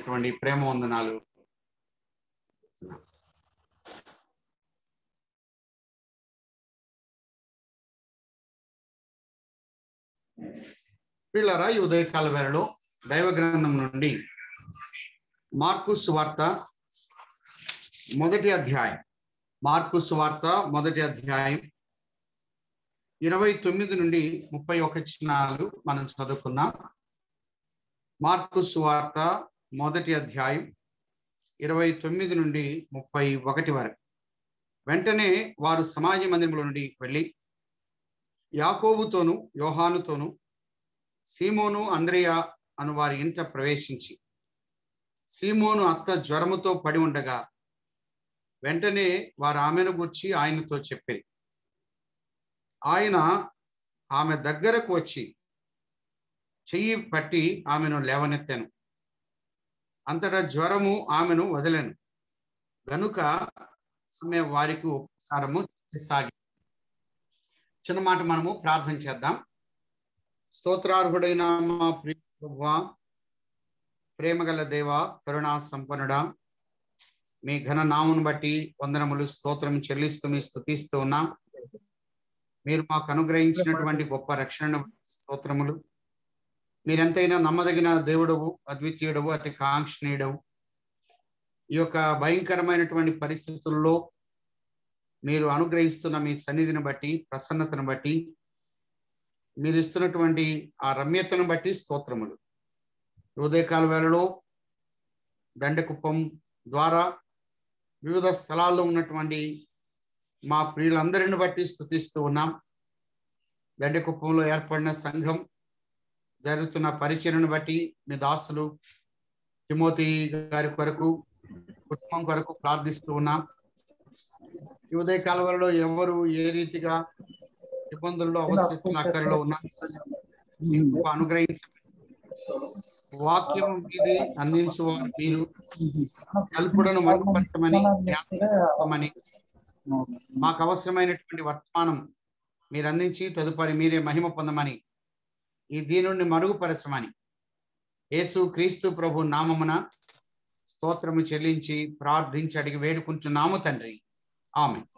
హృదయపూర్వకమైనటువంటి ప్రేమ వందనాలు. పిల్లరా, ఈ ఉదయకాల వేళలో దైవ గ్రంథం నుండి మార్కు సువార్త మొదటి అధ్యాయం 29 నుండి 31 వచనాలు మనం చదువుకుందాం. మార్కు సువార్త మొదటి అధ్యాయం 29 నుండి 31 వరకు. వెంటనే వారు సమాజ మందిరంలో నుండి వెళ్ళి యాకోబుతోను యోహానుతోను సీమోను అంద్రెయ అను వారి ఇంట ప్రవేశించి సీమోను అత్త జ్వరముతో పడి ఉండగా వెంటనే వారు ఆమెను గూర్చి ఆయనతో చెప్పారు. ఆయన ఆమె దగ్గరకు వచ్చి చెయ్యి పట్టి ఆమెను లేవనెత్తాను. అంతటా జ్వరము ఆమెను వదలెను గనుక ఆమె వారికి ఉపచారము చేసాగి. చిన్న మాట మనము ప్రార్థన చేద్దాం. స్తోత్రార్హుడైన మా ప్రియ ప్రభువా, ప్రేమగల దేవ, కరుణా సంపన్నుడా, మీ ఘన నామమును బట్టి వందనములు స్తోత్రం చెల్లిస్తూ మీ స్తుతిస్తూ ఉన్నాం. మీరు మాకు అనుగ్రహించినటువంటి గొప్ప రక్షణను స్తోత్రములు. మీరెంతైనా నమ్మదగిన దేవుడవు, అద్వితీయుడవు, అతి కాంక్షణీయుడవు. ఈ యొక్క భయంకరమైనటువంటి పరిస్థితుల్లో మీరు అనుగ్రహిస్తున్న మీ సన్నిధిని బట్టి, ప్రసన్నతను బట్టి, మీరు ఇస్తున్నటువంటి ఆ రమ్యతను బట్టి స్తోత్రములు. ఉదయకాల వేళలో దండకుప్పం ద్వారా వివిధ స్థలాల్లో ఉన్నటువంటి మా ప్రియులందరిని బట్టి స్తుతిస్తూ ఉన్నాం. దండకుప్పంలో ఏర్పడిన సంఘం జరుగుతున్న పరిచయను బట్టి మీ దాసులు తిమోతి గారి కొరకు, కుటుంబం కొరకు ప్రార్థిస్తూ ఉన్నాం. ఈ ఉదయకాల వేళలో ఎవరు ఏ రీతిగా ఇబ్బందుల్లో అవసరం అక్కడిలో ఉన్నా అనుగ్రహించి వాక్యం మీది అందించువారు మీరు, కల్పుడను మరుగుపరచమని మాకు అవసరమైనటువంటి వర్తమానం మీరు అందించి తదుపరి మీరే మహిమ పొందమని, ఈ దీనుడిని మరుగుపరచమని యేసు క్రీస్తు ప్రభు నామమున స్తోత్రము చెల్లించి ప్రార్థించి అడిగి వేడుకుంటున్నాము తండ్రి, ఆమేన్.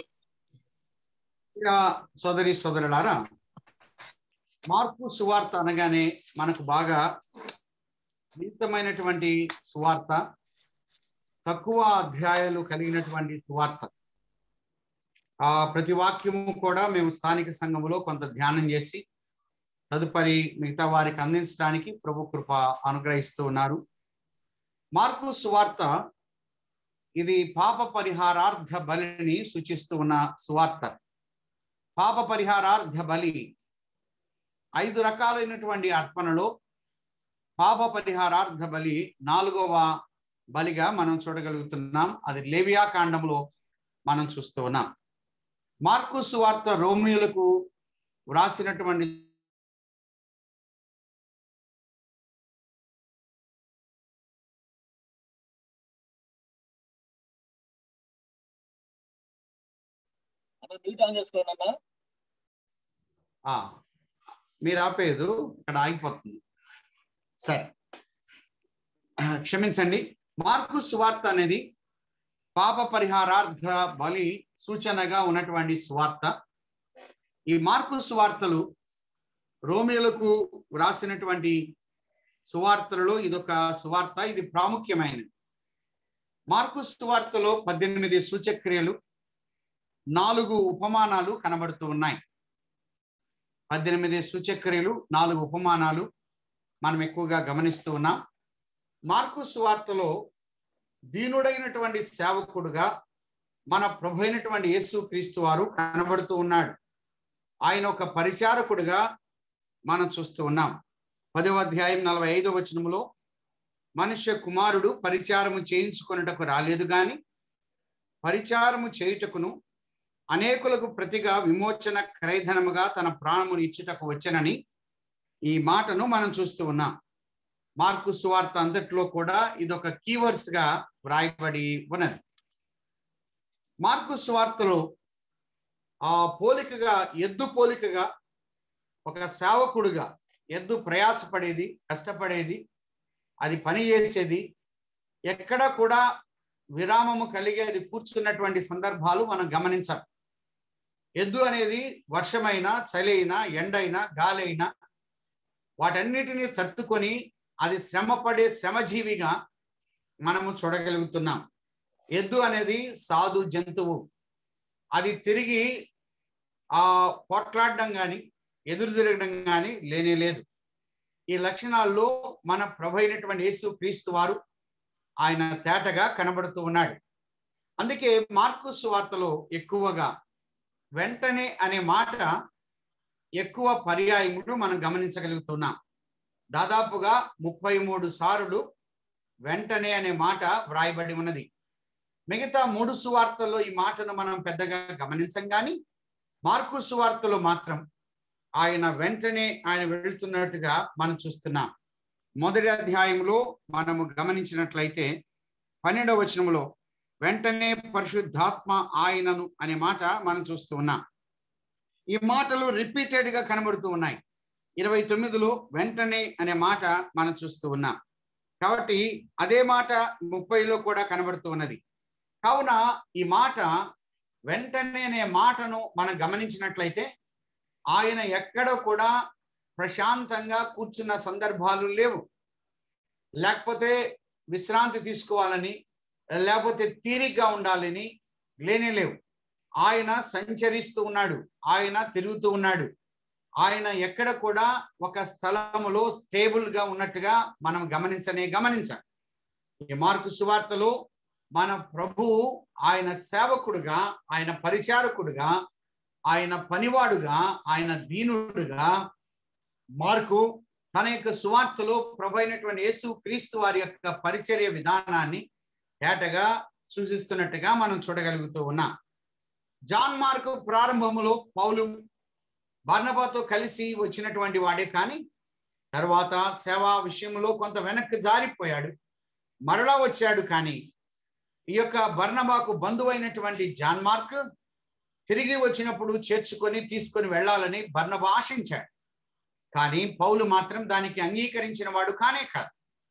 సోదరి సోదరులారా, మార్కు సువార్త అనగానే మనకు బాగా నిమిత్తమైనటువంటి సువార్త, తక్కువ అధ్యాయాలు కలిగినటువంటి సువార్త. ప్రతి వాక్యము కూడా మేము స్థానిక సంఘములో కొంత ధ్యానం చేసి తదుపరి మిగతా వారికి అందించడానికి ప్రభు కృప అనుగ్రహిస్తూ ఉన్నారు. మార్కు సువార్త ఇది పాప పరిహారార్థ బలిని సూచిస్తూ ఉన్న సువార్త. పాప పరిహారార్థ బలి 5 రకాలైనటువంటి అర్పణలో పాప పరిహారార్థ బలి 4వ బలిగా మనం చూడగలుగుతున్నాం. అది లేవియా కాండంలో మనం చూస్తూ ఉన్నాం. మార్కు సువార్త రోమియోలకు వ్రాసినటువంటి మీరు ఆపేదు, ఇక్కడ ఆగిపోతుంది. సరే, క్షమించండి. మార్కు సువార్త అనేది పాప పరిహారార్థ బలి సూచనగా ఉన్నటువంటి సువార్త. ఈ మార్కు సువార్తలు రోమియోలకు వ్రాసినటువంటి సువార్తలలో ఇదొక సువార్త. ఇది ప్రాముఖ్యమైనది. మార్కు సువార్తలో 18 సూచక్రియలు, 4 ఉపమానాలు కనబడుతూ ఉన్నాయి. 18 సూచక్రియలు, 4 ఉపమానాలు మనం ఎక్కువగా గమనిస్తూ ఉన్నాం. మార్కు సువార్తలో దీనుడైనటువంటి సేవకుడుగా మన ప్రభు అయినటువంటి యేసు క్రీస్తు వారు కనబడుతూ ఉన్నాడు. ఆయన ఒక పరిచారకుడుగా మనం చూస్తూ ఉన్నాం. 10వ అధ్యాయం 45వ వచనములో మనుష్య కుమారుడు పరిచారము చేయించుకొనుటకు రాలేదు గాని పరిచారము చేయుటకును అనేకులకు ప్రతిగా విమోచన క్రయధనముగా తన ప్రాణమును ఇచ్చుటకు వచ్చెనని ఈ మాటను మనం చూస్తూ ఉన్నాం. మార్కు సువార్త అంతట్లో కూడా ఇదొక కీవర్డ్స్ గా వ్రాయబడి ఉన్నది. మార్కు సువార్తలో పోలికగా, ఎద్దు పోలికగా ఒక సేవకుడుగా ఎద్దు ప్రయాసపడేది, కష్టపడేది, అది పని చేసేది, ఎక్కడ కూడా విరామము కలిగి అది కూర్చున్నటువంటి సందర్భాలు మనం గమనించాలి. ఎద్దు అనేది వర్షమైనా, చలి అయినా, ఎండైనా, గాలి అయినా వాటన్నిటిని తట్టుకొని అది శ్రమపడే శ్రమజీవిగా మనము చూడగలుగుతున్నాం. ఎద్దు అనేది సాధు జంతువు. అది తిరిగి పోట్లాడడం కానీ ఎదురు తిరగడం కానీ లేనే లేదు. ఈ లక్షణాల్లో మన ప్రభు అయినటువంటి యేసు క్రీస్తు వారు ఆయన తేటగా కనబడుతూ ఉన్నాడు. అందుకే మార్కు సువార్తలో ఎక్కువగా వెంటనే అనే మాట ఎక్కువ పర్యాయములు మనం గమనించగలుగుతున్నాం. దాదాపుగా 33 సార్లు వెంటనే అనే మాట వ్రాయబడి ఉన్నది. మిగతా 3 సువార్తల్లో ఈ మాటను మనం పెద్దగా గమనించం, కానీ మార్కు సువార్తలో మాత్రం ఆయన వెంటనే ఆయన వెళ్తున్నట్టుగా మనం చూస్తున్నాం. మొదటి అధ్యాయంలో మనము గమనించినట్లయితే 12వ వచనంలో వెంటనే పరిశుద్ధాత్మ ఆయనను అనే మాట మనం చూస్తూ ఉన్నాం. ఈ మాటలు రిపీటెడ్ గా కనబడుతూ ఉన్నాయి. 29లో వెంటనే అనే మాట మనం చూస్తూ ఉన్నాం. కాబట్టి అదే మాట 30లో కూడా కనబడుతూ ఉన్నది. కావున ఈ మాట వెంటనే అనే మాటను మనం గమనించినట్లయితే ఆయన ఎక్కడ కూడా ప్రశాంతంగా కూర్చున్న సందర్భాలు లేవు. లేకపోతే విశ్రాంతి తీసుకోవాలని, లేకపోతే తీరిగ్గా ఉండాలని లేనే లేవు. ఆయన సంచరిస్తూ ఉన్నాడు, ఆయన తిరుగుతూ ఉన్నాడు. ఆయన ఎక్కడ కూడా ఒక స్థలములో స్టేబుల్ గా ఉన్నట్టుగా మనం గమనించాలి. ఈ మార్కు సువార్తలో మన ప్రభువు ఆయన సేవకుడుగా, ఆయన పరిచారకుడుగా, ఆయన పనివాడుగా, ఆయన దీనుడుగా మార్కు తన యొక్క సువార్తలో ప్రభు అయినటువంటి యేసు క్రీస్తు వారి యొక్క పరిచర్య విధానాన్ని తేటగా సూచిస్తున్నట్టుగా మనం చూడగలుగుతూ ఉన్నాం. జాన్ మార్కు ప్రారంభంలో పౌలు బర్నబాతో కలిసి వచ్చినటువంటి వాడే, కానీ తర్వాత సేవా విషయంలో కొంత వెనక్కి జారిపోయాడు, మరలా వచ్చాడు. కానీ ఈ యొక్క బర్నబాకు బంధువైనటువంటి జాన్ మార్క్ తిరిగి వచ్చినప్పుడు చేర్చుకొని తీసుకొని వెళ్ళాలని బర్నబా ఆశించాడు. కానీ పౌలు మాత్రం దానికి అంగీకరించిన వాడు కానే కాదు.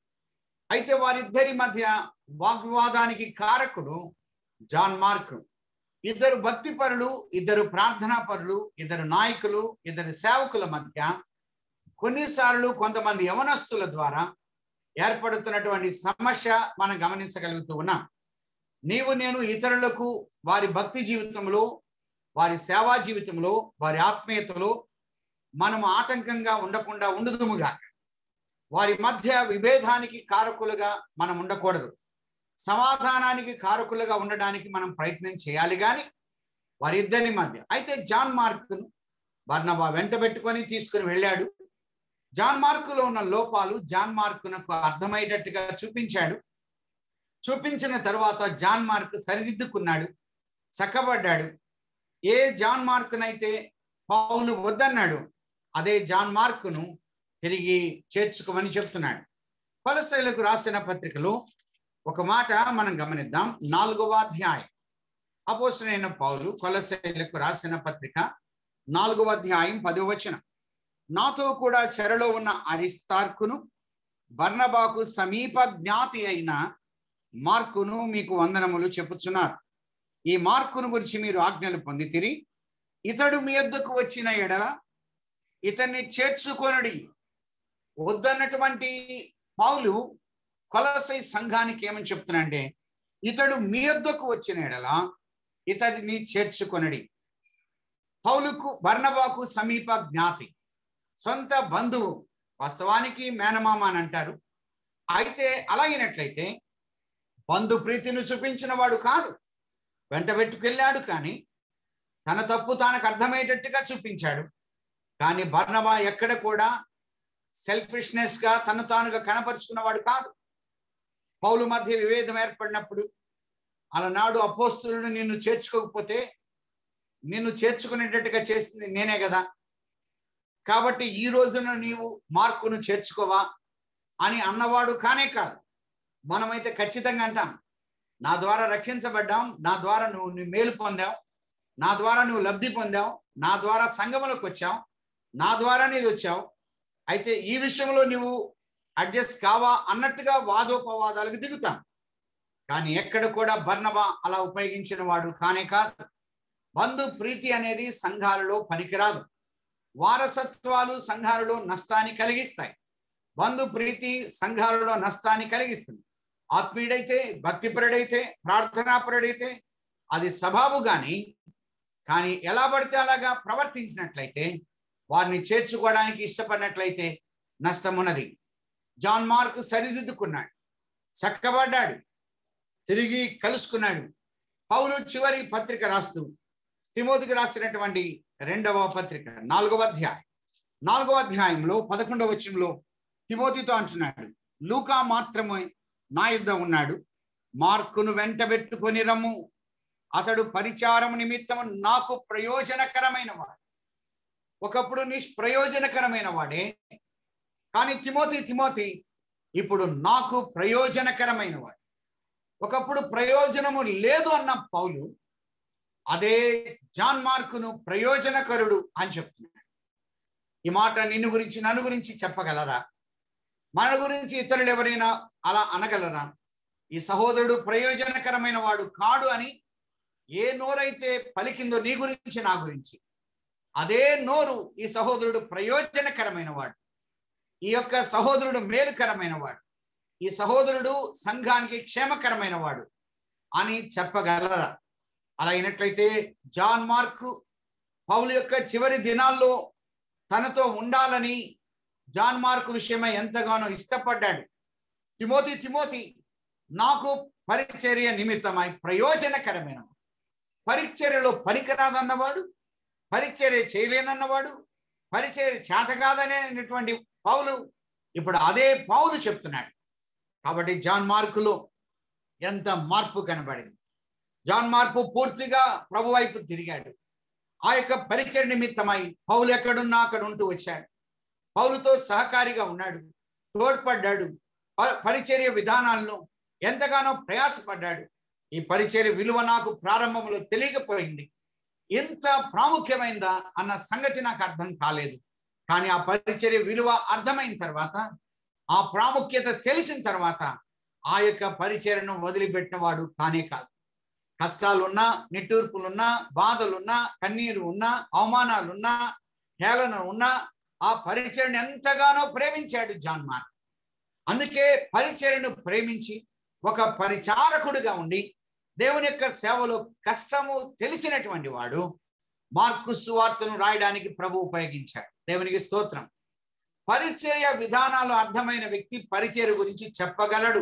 అయితే వారిద్దరి మధ్య వాగ్వివాదానికి కారకుడు జాన్ మార్క్. ఇద్దరు భక్తి పరులు, ఇద్దరు ప్రార్థనా పరులు, ఇద్దరు నాయకులు, ఇద్దరు సేవకుల మధ్య కొన్నిసార్లు కొంతమంది యవనస్తుల ద్వారా ఏర్పడుతున్నటువంటి సమస్య మనం గమనించగలుగుతూ ఉన్నాం. నీవు నేను ఇతరులకు వారి భక్తి జీవితంలో, వారి సేవా జీవితంలో, వారి ఆత్మీయతలో మనము ఆటంకంగా ఉండకుండా ఉండుదుముగా. వారి మధ్య విభేదానికి కారకులుగా మనం ఉండకూడదు. సమాధానానికి కారకులుగా ఉండడానికి మనం ప్రయత్నం చేయాలి, కానీ వారిద్దరి మధ్య. అయితే జాన్ మార్కును బర్నబా వెంట పెట్టుకొని తీసుకుని వెళ్ళాడు. జాన్ మార్కులో ఉన్న లోపాలు జాన్ మార్కునకు అర్థమయ్యేటట్టుగా చూపించాడు. చూపించిన తర్వాత జాన్ మార్క్ సరిదిద్దుకున్నాడు, చక్కబడ్డాడు. ఏ జాన్ మార్కునైతే పౌలు వద్దన్నాడు, అదే జాన్ మార్కును తిరిగి చేర్చుకోమని చెప్తున్నాడు. కొలస్సీయులకు రాసిన పత్రికలో ఒక మాట మనం గమనిద్దాం. 4వ అధ్యాయం. అపోస్తలుడైన పౌలు కొలస్సీయులకు రాసిన పత్రిక 4వ అధ్యాయం 10వ వచనం. నాతో కూడా చెరలో ఉన్న అరిస్తార్కును, బర్నబాకు సమీప జ్ఞాతి అయిన మార్కును మీకు వందనములు చెప్పుచున్నారు. ఈ మార్కును గురించి మీరు ఆజ్ఞలు పొందితిరి. ఇతడు మీ యొద్దకు వచ్చిన ఎడల ఇతన్ని చేర్చుకొనుడి. వద్దన్నటువంటి పౌలు కొలస్సీ సంఘానికి ఏమని చెప్తున్నాడంటే, ఇతడు మీ యొద్దకు వచ్చిన ఎడల ఇతడిని చేర్చుకొనుడి. పౌలుకు బర్నబాకు సమీప జ్ఞాతి, సొంత బంధువు, వాస్తవానికి మేనమామ అని అంటారు. అయితే అలాగినట్లయితే బంధు ప్రీతిని చూపించిన వాడు కాదు, వెంట పెట్టుకెళ్ళాడు, కానీ తన తప్పు తనకు అర్థమయ్యేటట్టుగా చూపించాడు. కానీ బర్నబా ఎక్కడ కూడా సెల్ఫిష్నెస్ గా తను తానుగా కనపరుచుకున్నవాడు కాదు. పౌలు మధ్య విభేదం ఏర్పడినప్పుడు అలనాడు అపోస్తలుడు నిన్ను చేర్చుకోకపోతే నిన్ను చేర్చుకునేటట్టుగా చేసింది నేనే కదా, కాబట్టి ఈ రోజున నీవు మార్కును చేర్చుకోవా అని అన్నవాడు కానే కాదు. మనమైతే ఖచ్చితంగా అంటాం, నా ద్వారా రక్షించబడ్డాం, నా ద్వారా నువ్వు మేలు పొందావు, నా ద్వారా నువ్వు లబ్ధి పొందావు, నా ద్వారా సంఘములకు వచ్చావు, నా ద్వారా నీది వచ్చావు. అయితే ఈ విషయంలో నువ్వు అడ్జస్ట్ కావా అన్నట్టుగా వాదోపవాదాలకు దిగుతాం. కానీ ఎక్కడ కూడా బర్నబా అలా ఉపయోగించిన వాడు కానే కాదు. బంధు ప్రీతి అనేది సంఘాలలో పనికిరాదు. వారసత్వాలు సంఘాలలో నష్టాన్ని కలిగిస్తాయి. బంధు ప్రీతి సంఘాలలో నష్టాన్ని కలిగిస్తుంది. ఆత్మీయుడైతే, భక్తిపరుడైతే, ప్రార్థనాపరుడైతే అది సబాబు కానీ ఎలా పడితే అలాగా ప్రవర్తించినట్లయితే, వారిని చేర్చుకోవడానికి ఇష్టపడినట్లయితే నష్టం ఉన్నది. జాన్ మార్క్ సరిదిద్దుకున్నాడు, చక్కబడ్డాడు, తిరిగి కలుసుకున్నాడు. పౌలు చివరి పత్రిక రాస్తూ తిమోతికి రాసినటువంటి 2వ పత్రిక 4వ అధ్యాయంలో 11వ వచనంలో తిమోతితో అంటున్నాడు, లూకా మాత్రమే నా యుద్ధ ఉన్నాడు, మార్కును వెంటబెట్టుకొని రమ్ము, అతడు పరిచారము నిమిత్తం నాకు ప్రయోజనకరమైన వాడు. ఒకప్పుడు నిష్ప్రయోజనకరమైన వాడే, కానీ తిమోతి ఇప్పుడు నాకు ప్రయోజనకరమైన వాడు. ఒకప్పుడు ప్రయోజనము లేదు అన్న పౌలు అదే జాన్ మార్కును ప్రయోజనకరుడు అని చెప్తున్నాడు. ఈ మాట నిన్ను గురించి, నన్ను గురించి చెప్పగలరా? మన గురించి ఇతరులు ఎవరైనా అలా అనగలరా? ఈ సహోదరుడు ప్రయోజనకరమైన వాడు కాడు అని ఏ నోరైతే పలికిందో నీ గురించి, నా గురించి, అదే నోరు ఈ సహోదరుడు ప్రయోజనకరమైన వాడు, ఈ యొక్క సహోదరుడు మేలుకరమైన వాడు, ఈ సహోదరుడు సంఘానికి క్షేమకరమైన వాడు అని చెప్పగలరా? అలా అయినట్లయితే జాన్ మార్కు పౌలు యొక్క చివరి దినాల్లో తనతో ఉండాలని జాన్ మార్కు విషయమై ఎంతగానో ఇష్టపడ్డాడు. తిమోతి నాకు పరిచర్య నిమిత్తమై ప్రయోజనకరమైన, పరిచర్యలో పనికిరాదన్నవాడు, పరిచర్య చేయలేనన్నవాడు, పరిచర్య చేత కాదనేటువంటి పౌలు ఇప్పుడు అదే పౌలు చెప్తున్నాడు. కాబట్టి జాన్ మార్కులో ఎంత మార్పు కనబడింది. జాన్ మార్కు పూర్తిగా ప్రభు వైపు తిరిగాడు. ఆ యొక్క పరిచర్య నిమిత్తమై పౌలు ఎక్కడున్నా అక్కడ ఉంటూ వచ్చాడు. పౌలుతో సహకారిగా ఉన్నాడు, తోడ్పడ్డాడు, పరిచర్య విధానాలను ఎంతగానో ప్రయాసపడ్డాడు. ఈ పరిచర్య విలువ నాకు ప్రారంభంలో తెలియకపోయింది, ఎంత ప్రాముఖ్యమైందా అన్న సంగతి నాకు అర్థం కాలేదు. కానీ ఆ పరిచర్య విలువ అర్థమైన తర్వాత, ఆ ప్రాముఖ్యత తెలిసిన తర్వాత ఆ యొక్క పరిచర్యను వదిలిపెట్టిన వాడు కానే కాదు. కష్టాలున్నా, నిట్టూర్పులున్నా, బాధలున్నా, కన్నీరు ఉన్నా, అవమానాలున్నా, హేళన ఉన్నా ఆ పరిచర్యను ఎంతగానో ప్రేమించాడు జాన్ మార్క్. అందుకే పరిచర్యను ప్రేమించి ఒక పరిచారకుడిగా ఉండి దేవుని యొక్క సేవలో కష్టము తెలిసినటువంటి వాడు మార్కు సువార్తను రాయడానికి ప్రభు ఉపయోగించాడు. దేవునికి స్తోత్రం. పరిచర్య విధానాలు అర్థమైన వ్యక్తి పరిచర్య గురించి చెప్పగలడు.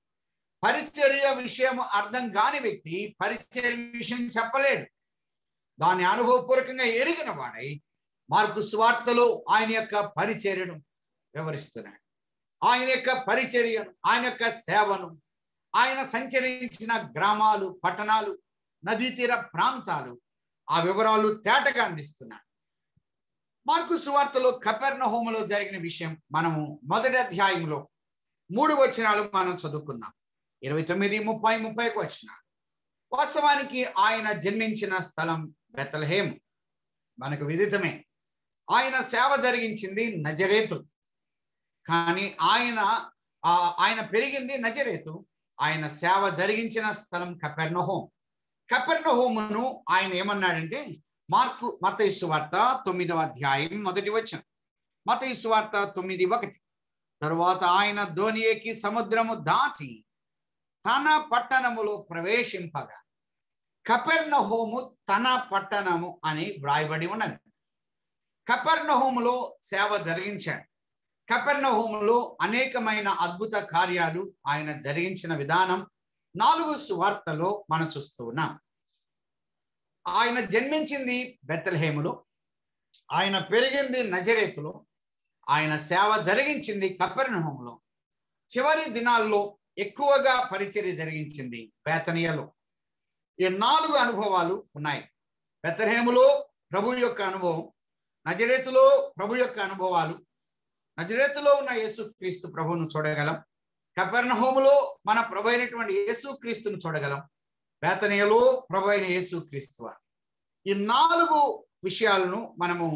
పరిచర్య విషయం అర్థం కాని వ్యక్తి పరిచర్య విషయం చెప్పలేడు. దాన్ని అనుభవపూర్వకంగా ఎరిగిన వాడై మార్కు సువార్తలో ఆయన యొక్క పరిచర్యను వివరిస్తున్నాడు. ఆయన యొక్క పరిచర్యను, ఆయన యొక్క సేవను, ఆయన సంచరించిన గ్రామాలు, పట్టణాలు, నదీ తీర ప్రాంతాలు, ఆ వివరాలు తేటగా అందిస్తున్నాడు. మార్కు సువార్తలో కపెర్నహూములో జరిగిన విషయం మనము 1వ అధ్యాయంలో 3 వచనాలు మనం చదువుకున్నాం. 29, 30, 30 వచనాలు. వాస్తవానికి ఆయన జన్మించిన స్థలం బెత్లెహేము మనకు విదితమే. ఆయన సేవ జరిగించింది నజరేతు, కానీ ఆయన పెరిగింది నజరేతు. ఆయన సేవ జరిగించిన స్థలం కపెర్నహూం. కపెర్నహూమును ఆయన ఏమన్నాడంటే, మత్తయి సువార్త 9వ అధ్యాయం 1వ వచనం. మత్తయి సువార్త 9:1. తరువాత ఆయన దోణి ఎక్కి సముద్రము దాటి తన పట్టణములో ప్రవేశింపగా, కపెర్నహూము తన పట్టణము అని వ్రాయబడి ఉన్నది. కపెర్నహూములో సేవ జరిగించాడు. కపెర్నహూములో అనేకమైన అద్భుత కార్యాలు ఆయన జరిగించిన విధానం 4 సువార్తలో మనం చూస్తూ ఉన్నాం. ఆయన జన్మించింది బెత్లెహేములో, ఆయన పెరిగింది నజరేతులో, ఆయన సేవ జరిగించింది కపెర్నహూములో, చివరి దినాల్లో ఎక్కువగా పరిచర్య జరిగించింది బేతనియలో. ఈ 4 అనుభవాలు ఉన్నాయి. బెత్లెహేములో ప్రభు యొక్క అనుభవం, నజరేతులో ప్రభు యొక్క అనుభవాలు, నజరేతులో ఉన్న యేసుక్రీస్తు ప్రభువును చూడగలం, కపెర్నహూములో మన ప్రభు అయినటువంటి యేసుక్రీస్తును చూడగలం, బేతనియలో ప్రభు అయిన యేసుక్రీస్తు వారు. ఈ 4 విషయాలను మనము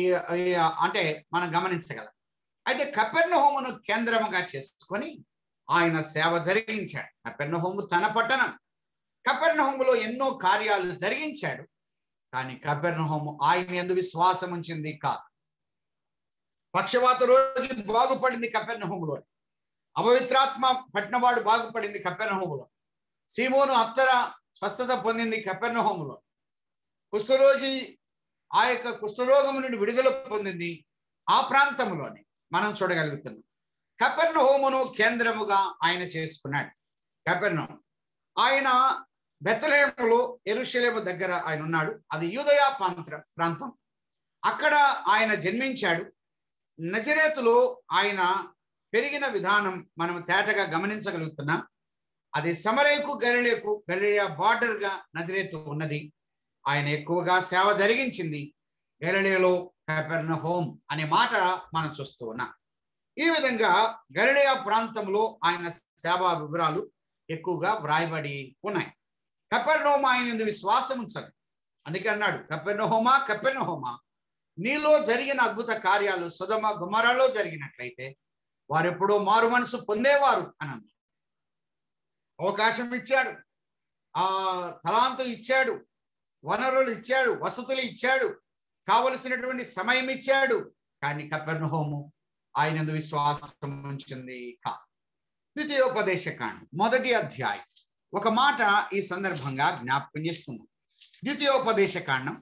మనం గమనించగలం. అయితే కపెర్నహూమును కేంద్రముగా చేసుకొని ఆయన సేవ జరిగించాడు. కపెర్నహూము తన పట్టణం. కపెర్నహూములో ఎన్నో కార్యాలు జరిగించాడు. కానీ కపెర్నహూము ఆయన యందు విశ్వాసం ఉంచింది కాదు. పక్షవాత రోగి బాగుపడింది కపెర్నహూములో. అపవిత్రాత్మ పట్టినవాడు బాగుపడింది కపెర్నహూములో. సీమోను అత్తర స్వస్థత పొందింది కపెర్నహూములో. కుష్ఠరోగి ఆ యొక్క కుష్ఠరోగం నుండి విడుదల పొందింది ఆ ప్రాంతంలోనే మనం చూడగలుగుతున్నాం. కపెర్నహూమును కేంద్రముగా ఆయన చేసుకున్నాడు. కపెర్నహూము ఆయన బెత్లెహేములో యెరూషలేము దగ్గర ఆయన ఉన్నాడు. అది యూదయ ప్రాంతం. అక్కడ ఆయన జన్మించాడు. నజరేతులో ఆయన పెరిగిన విధానం మనం తేటగా గమనించగలుగుతున్నాం. అది సమరయకు గలిలయ బార్డర్ గా నజరేతు ఉన్నది. ఆయన ఎక్కువగా సేవ జరిగించింది గలిలయలో కపెర్నహూము అనే మాట మనం చూస్తూ ఉన్నాం. ఈ విధంగా గలిలయ ప్రాంతంలో ఆయన సేవా వివరాలు ఎక్కువగా వ్రాయబడి ఉన్నాయి. కపెర్నహూము ఆయన యందు విశ్వాసం ఉంచాలి. అందుకే అన్నాడు, కపెర్నహూమా కపెర్నహూమా, నీలో జరిగిన అద్భుత కార్యాలు సొదొమ గొమొర్రాలో జరిగినట్లయితే వారు ఎప్పుడో మారు మనసు పొందేవారు అని అన్నాడు. అవకాశం ఇచ్చాడు, ఆ తలాంతు ఇచ్చాడు, వనరులు ఇచ్చాడు, వసతులు ఇచ్చాడు, కావలసినటువంటి సమయం ఇచ్చాడు. కానీ కపెర్నహూము ఆయన యందు విశ్వాసం ఉంచింది కాదు. ద్వితీయోపదేశకాండం 1వ అధ్యాయం ఒక మాట ఈ సందర్భంగా జ్ఞాపకం చేస్తున్నాం. ద్వితీయోపదేశకాండం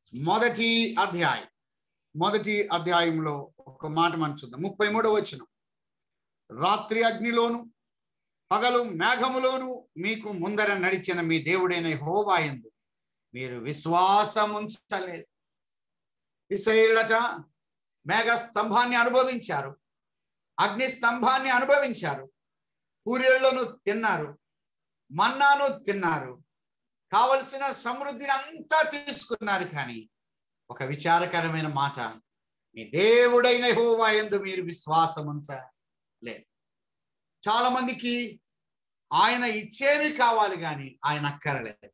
1వ అధ్యాయంలో ఒక మాట మనం చూద్దాం. 33వ వచనం. రాత్రి అగ్నిలోను పగలు మేఘములోను మీకు ముందర నడిచిన మీ దేవుడైన యెహోవా యందు మీరు విశ్వాసం ఉంచలేదు. ఇశ్రాయేలులట మేఘ స్తంభాన్ని అనుభవించారు, అగ్ని స్తంభాన్ని అనుభవించారు, పూరేళ్లను తిన్నారు, మన్నాను తిన్నారు, కావలసిన సమృద్ధిని అంతా తీసుకున్నారు. కానీ ఒక విచారకరమైన మాట, మీ దేవుడైన యెహోవా యందు మీరు విశ్వాసం ఉంచలేదు. చాలా మందికి ఆయన ఇచ్చేవి కావాలి కానీ ఆయన అక్కరలేదు.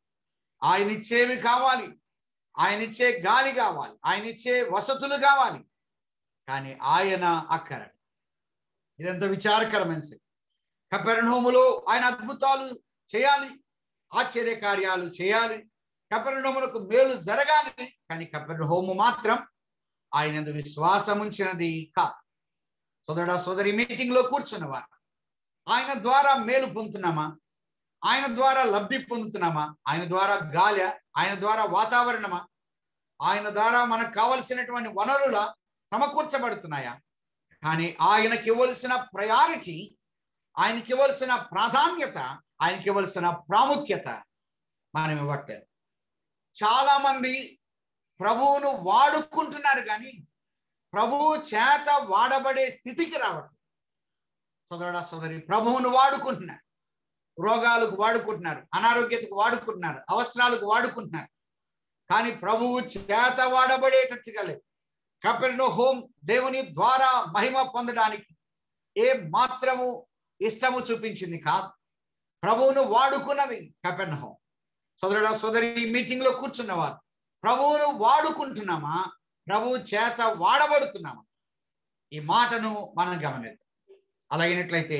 ఆయన ఇచ్చేవి కావాలి, ఆయన ఇచ్చే గాలి కావాలి, ఆయన ఇచ్చే వసతులు కావాలి, కానీ ఆయన అక్కర. ఇదంత విచారకరమైన స్థితి. కపెర్నహూములో ఆయన అద్భుతాలు చేయాలి, ఆశ్చర్య కార్యాలు చేయాలి, కపెర్నహూములకు మేలు జరగాలి. కానీ కపెర్నహూము మాత్రం ఆయన యందు విశ్వాసం ఉంచినది కాదు. సోదరుడా సోదరి, మీటింగ్ లో కూర్చున్నవారు ఆయన ద్వారా మేలు పొందుతున్నామా? ఆయన ద్వారా లబ్ధి పొందుతున్నామా? ఆయన ద్వారా గాలి, ఆయన ద్వారా వాతావరణమా, ఆయన ద్వారా మనకు కావలసినటువంటి వనరుల సమకూర్చబడుతున్నాయా? కానీ ఆయనకి ఇవ్వాల్సిన ప్రయారిటీ, ఆయనకి ఇవ్వాల్సిన ప్రాధాన్యత, ఆయనకి ఇవ్వాల్సిన ప్రాముఖ్యత మనం ఇవ్వట్లేదు. చాలా మంది ప్రభువును వాడుకుంటున్నారు కానీ ప్రభువు చేత వాడబడే స్థితికి రావట్లేదు. సోదరుడా సోదరి, ప్రభువును వాడుకుంటున్నారు, రోగాలకు వాడుకుంటున్నారు, అనారోగ్యతకు వాడుకుంటున్నారు, అవసరాలకు వాడుకుంటున్నారు, కానీ ప్రభువు చేత వాడబడేటట్టుగా లేదు. కపెర్నహూము దేవుని ద్వారా మహిమ పొందడానికి ఏ మాత్రము ఇష్టము చూపించింది కాదు. ప్రభువును వాడుకున్నది కపెర్నహూము. సోదరుడా సోదరి, మీటింగ్ లో కూర్చున్నవారు ప్రభువును వాడుకుంటున్నామా, ప్రభువు చేత వాడబడుతున్నామా? ఈ మాటను మనం గమనిద్దాం. అలాగైనట్లయితే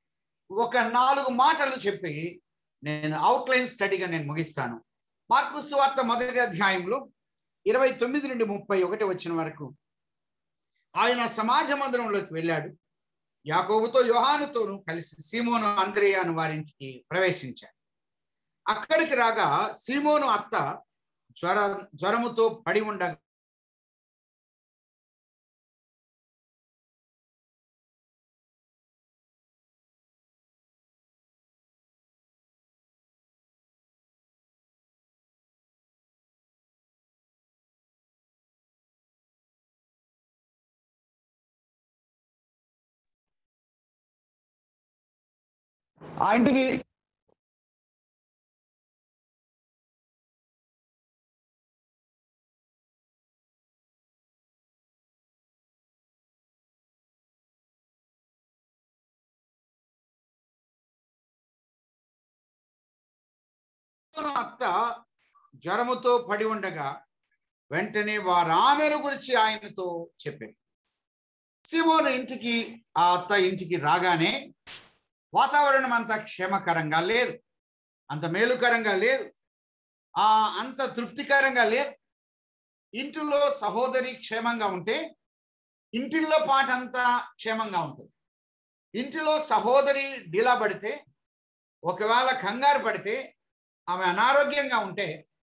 ఒక 4 మాటలు చెప్పి నేను అవుట్లైన్ స్టడీగా నేను ముగిస్తాను. మార్కు సువార్త 1వ అధ్యాయంలో 29 నుండి 31 వచ్చిన వరకు ఆయన సమాజ మందిరంలోకి వెళ్ళాడు. యాకోబుతో యోహానుతోనూ కలిసి సీమోను అంద్రెయ అను వారింటికి ప్రవేశించాడు. అక్కడికి రాగా సీమోను అత్త జ్వరముతో పడి ఉండగా ఆ ఇంటికి అత్త జ్వరముతో పడి ఉండగా వెంటనే వారు ఆమెను గురించి ఆయనతో చెప్పారు. సీమోను ఇంటికి ఆ అత్త ఇంటికి రాగానే వాతావరణం అంత క్షేమకరంగా లేదు, అంత మేలుకరంగా లేదు, అంత తృప్తికరంగా లేదు. ఇంటిలో సహోదరి క్షేమంగా ఉంటే ఇంటిల్లో పాటంతా క్షేమంగా ఉంటుంది. ఇంటిలో సహోదరి డీలా పడితే, ఒకవేళ కంగారు పడితే, ఆమె అనారోగ్యంగా ఉంటే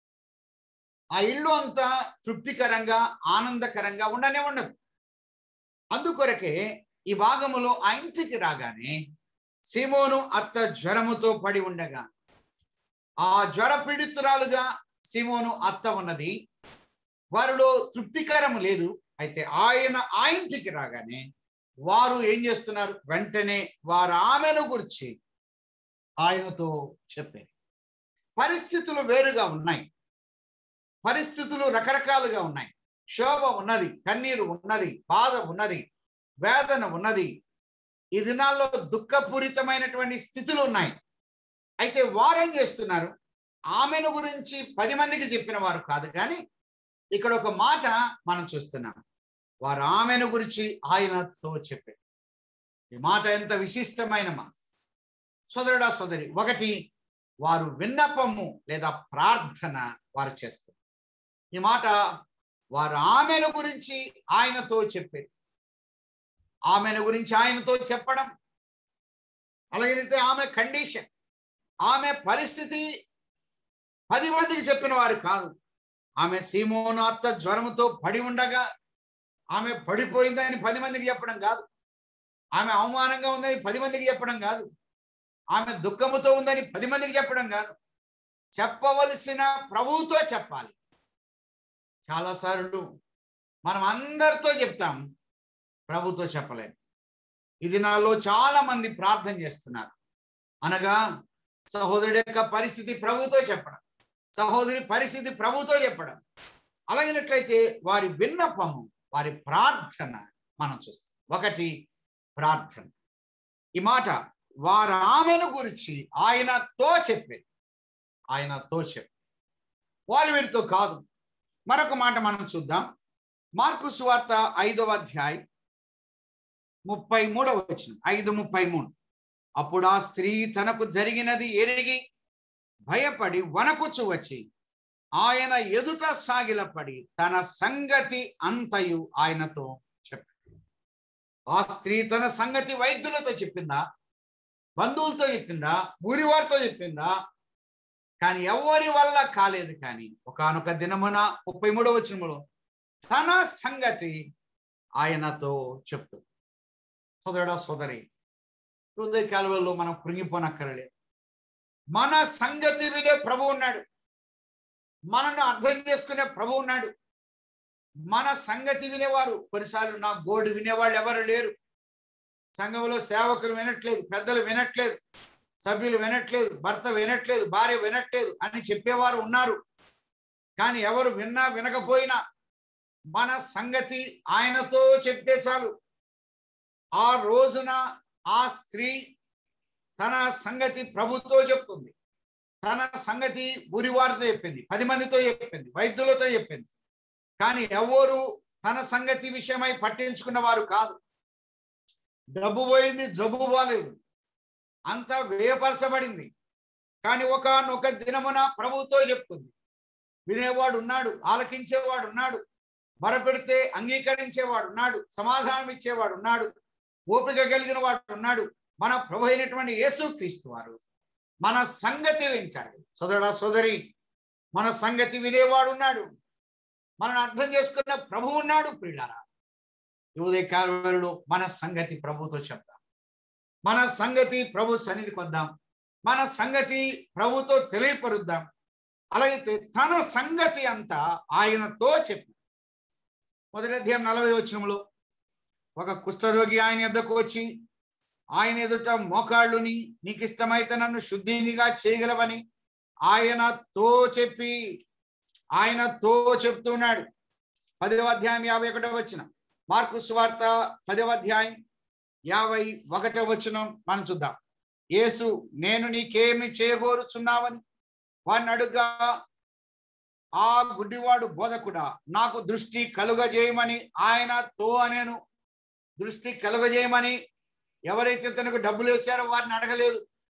ఆ ఇల్లు అంతా తృప్తికరంగా ఆనందకరంగా ఉండదు. అందుకొరకే ఈ భాగములో ఆ ఇంటికి రాగానే సీమోను అత్త జ్వరముతో పడి ఉండగా, ఆ జ్వర పీడితురాలుగా సీమోను అత్త ఉన్నది. వారిలో తృప్తికరము లేదు. అయితే ఆయన ఆ ఇంటికి రాగానే వారు ఏం చేస్తున్నారు? వెంటనే వారు ఆమెను గురించి ఆయనతో చెప్పారు. పరిస్థితులు వేరుగా ఉన్నాయి, పరిస్థితులు రకరకాలుగా ఉన్నాయి. క్షోభ ఉన్నది, కన్నీరు ఉన్నది, బాధ ఉన్నది, వేదన ఉన్నది. ఈ దినాల్లో దుఃఖపూరితమైనటువంటి స్థితులు ఉన్నాయి. అయితే వారేం చేస్తున్నారు? ఆమెను గురించి 10 మందికి చెప్పిన వారు కాదు, కానీ ఇక్కడ ఒక మాట మనం చూస్తున్నాం. వారు ఆమెను గురించి ఆయనతో చెప్పారు. ఈ మాట ఎంత విశిష్టమైన మాట సోదరుడా సోదరి. ఒకటి, వారు విన్నపము లేదా ప్రార్థన వారు చేస్తారు. ఈ మాట వారు ఆమెను గురించి ఆయనతో చెప్పారు. ఆమెను గురించి ఆయనతో చెప్పడం, అలాగైతే ఆమె కండిషన్, ఆమె పరిస్థితి 10 మందికి చెప్పిన వారు కాదు. ఆమె సీమోను అత్త జ్వరముతో పడి ఉండగా ఆమె పడిపోయిందని 10 మందికి చెప్పడం కాదు. ఆమె అవమానంగా ఉందని 10 మందికి చెప్పడం కాదు. ఆమె దుఃఖముతో ఉందని 10 మందికి చెప్పడం కాదు. చెప్పవలసిన ప్రభువుతో చెప్పాలి. చాలాసార్లు మనం అందరితో చెప్తాం, ప్రభుతో చెప్పలేం. ఇది నాలో చాలా మంది ప్రార్థన చేస్తున్నారు. అనగా సహోదరుడి యొక్క పరిస్థితి ప్రభుతో చెప్పడం, సహోదరి పరిస్థితి ప్రభుతో చెప్పడం. అలాగినట్లయితే వారి విన్నపము, వారి ప్రార్థన మనం చూస్తాం. ఒకటి, ప్రార్థన. ఈ మాట వారు ఆమెను గురించి ఆయనతో చెప్పారు. ఆయనతో చెప్పారు, వారు వీరితో కాదు. మరొక మాట మనం చూద్దాం. మార్కు సువార్త 5వ అధ్యాయం 33వ వచనం, 5:33. అప్పుడు ఆ స్త్రీ తనకు జరిగినది ఎరిగి భయపడి వణకుచు వచ్చి ఆయన ఎదుట సాగిలపడి తన సంగతి అంతయు ఆయనతో చెప్పాడు. ఆ స్త్రీ తన సంగతి వైద్యులతో చెప్పిందా, బంధువులతో చెప్పిందా, ఊరి వారితో చెప్పిందా? కానీ ఎవరి వల్ల కాలేదు. కానీ ఒకానొక దినమున 33వ వచనములో తన సంగతి ఆయనతో చెప్తుంది. సోదరుడా సోదరి, హృదయ కాలువల్లో మనం కృంగిపోనక్కర్లేదు. మన సంగతి వినే ప్రభు ఉన్నాడు, మనను అర్థం చేసుకునే ప్రభు ఉన్నాడు. మన సంగతి వినేవారు, కొన్నిసార్లు నా గోడు వినేవాళ్ళు ఎవరు లేరు. సంఘంలో సేవకులు వినట్లేదు, పెద్దలు వినట్లేదు, సభ్యులు వినట్లేదు, భర్త వినట్లేదు, భార్య వినట్లేదు అని చెప్పేవారు ఉన్నారు. కానీ ఎవరు విన్నా వినకపోయినా మన సంగతి ఆయనతో చెప్తే చాలు. ఆ రోజున ఆ స్త్రీ తన సంగతి ప్రభుతో చెప్తుంది. తన సంగతి ఊరివారితో చెప్పింది, 10 మందితో చెప్పింది, వైద్యులతో చెప్పింది. కానీ ఎవరు తన సంగతి విషయమై పట్టించుకున్న వారు కాదు. డబ్బు పోయింది, జబ్బు పోలేదు, అంతా వ్యయపరచబడింది. కానీ ఒకానొక దినమున ప్రభుతో చెప్తుంది. వినేవాడు ఉన్నాడు, ఆలకించేవాడు ఉన్నాడు, మొరపెడితే అంగీకరించేవాడు ఉన్నాడు, సమాధానం ఇచ్చేవాడు ఉన్నాడు, ఓపిక కలిగిన వాడు ఉన్నాడు. మన ప్రభు అయినటువంటి యేసుక్రీస్తు వారు మన సంగతి వింటాడు. సోదరుడా సోదరి, మన సంగతి వినేవాడు ఉన్నాడు, మనను అర్థం చేసుకున్న ప్రభు ఉన్నాడు. ప్రియులారా, ఈ ఉదయకాలంలో మన సంగతి ప్రభుతో చెప్దాం. మన సంగతి ప్రభు సన్నిధికి వద్దాం. మన సంగతి ప్రభుతో తెలియపరుద్దాం. అలాగైతే తన సంగతి అంతా ఆయనతో చెప్పి, మొదటి అధ్యాయం 40వ వచనంలో ఒక కుష్ఠరోగి ఆయన ఎద్దకు వచ్చి ఆయన ఎదుట మోకాళ్ళుని, నీకు ఇష్టమైతే నన్ను శుద్ధినిగా చేయగలవని ఆయనతో చెప్తున్నాడు. 10వ అధ్యాయం 51వ వచనం, మార్కు సువార్త 10వ అధ్యాయం 51వ వచనం మనం చూద్దాం. యేసు, నేను నీకేమి చేయగోరుచున్నావని వాడిని అడుగా, ఆ గుడ్డివాడు, బోధకుడా, నాకు దృష్టి కలుగజేయమని ఆయనతో అనేను. దృష్టి కలుగజేయమని ఎవరైతే తనకు డబ్బులు వేశారో వారిని అడగలేదు.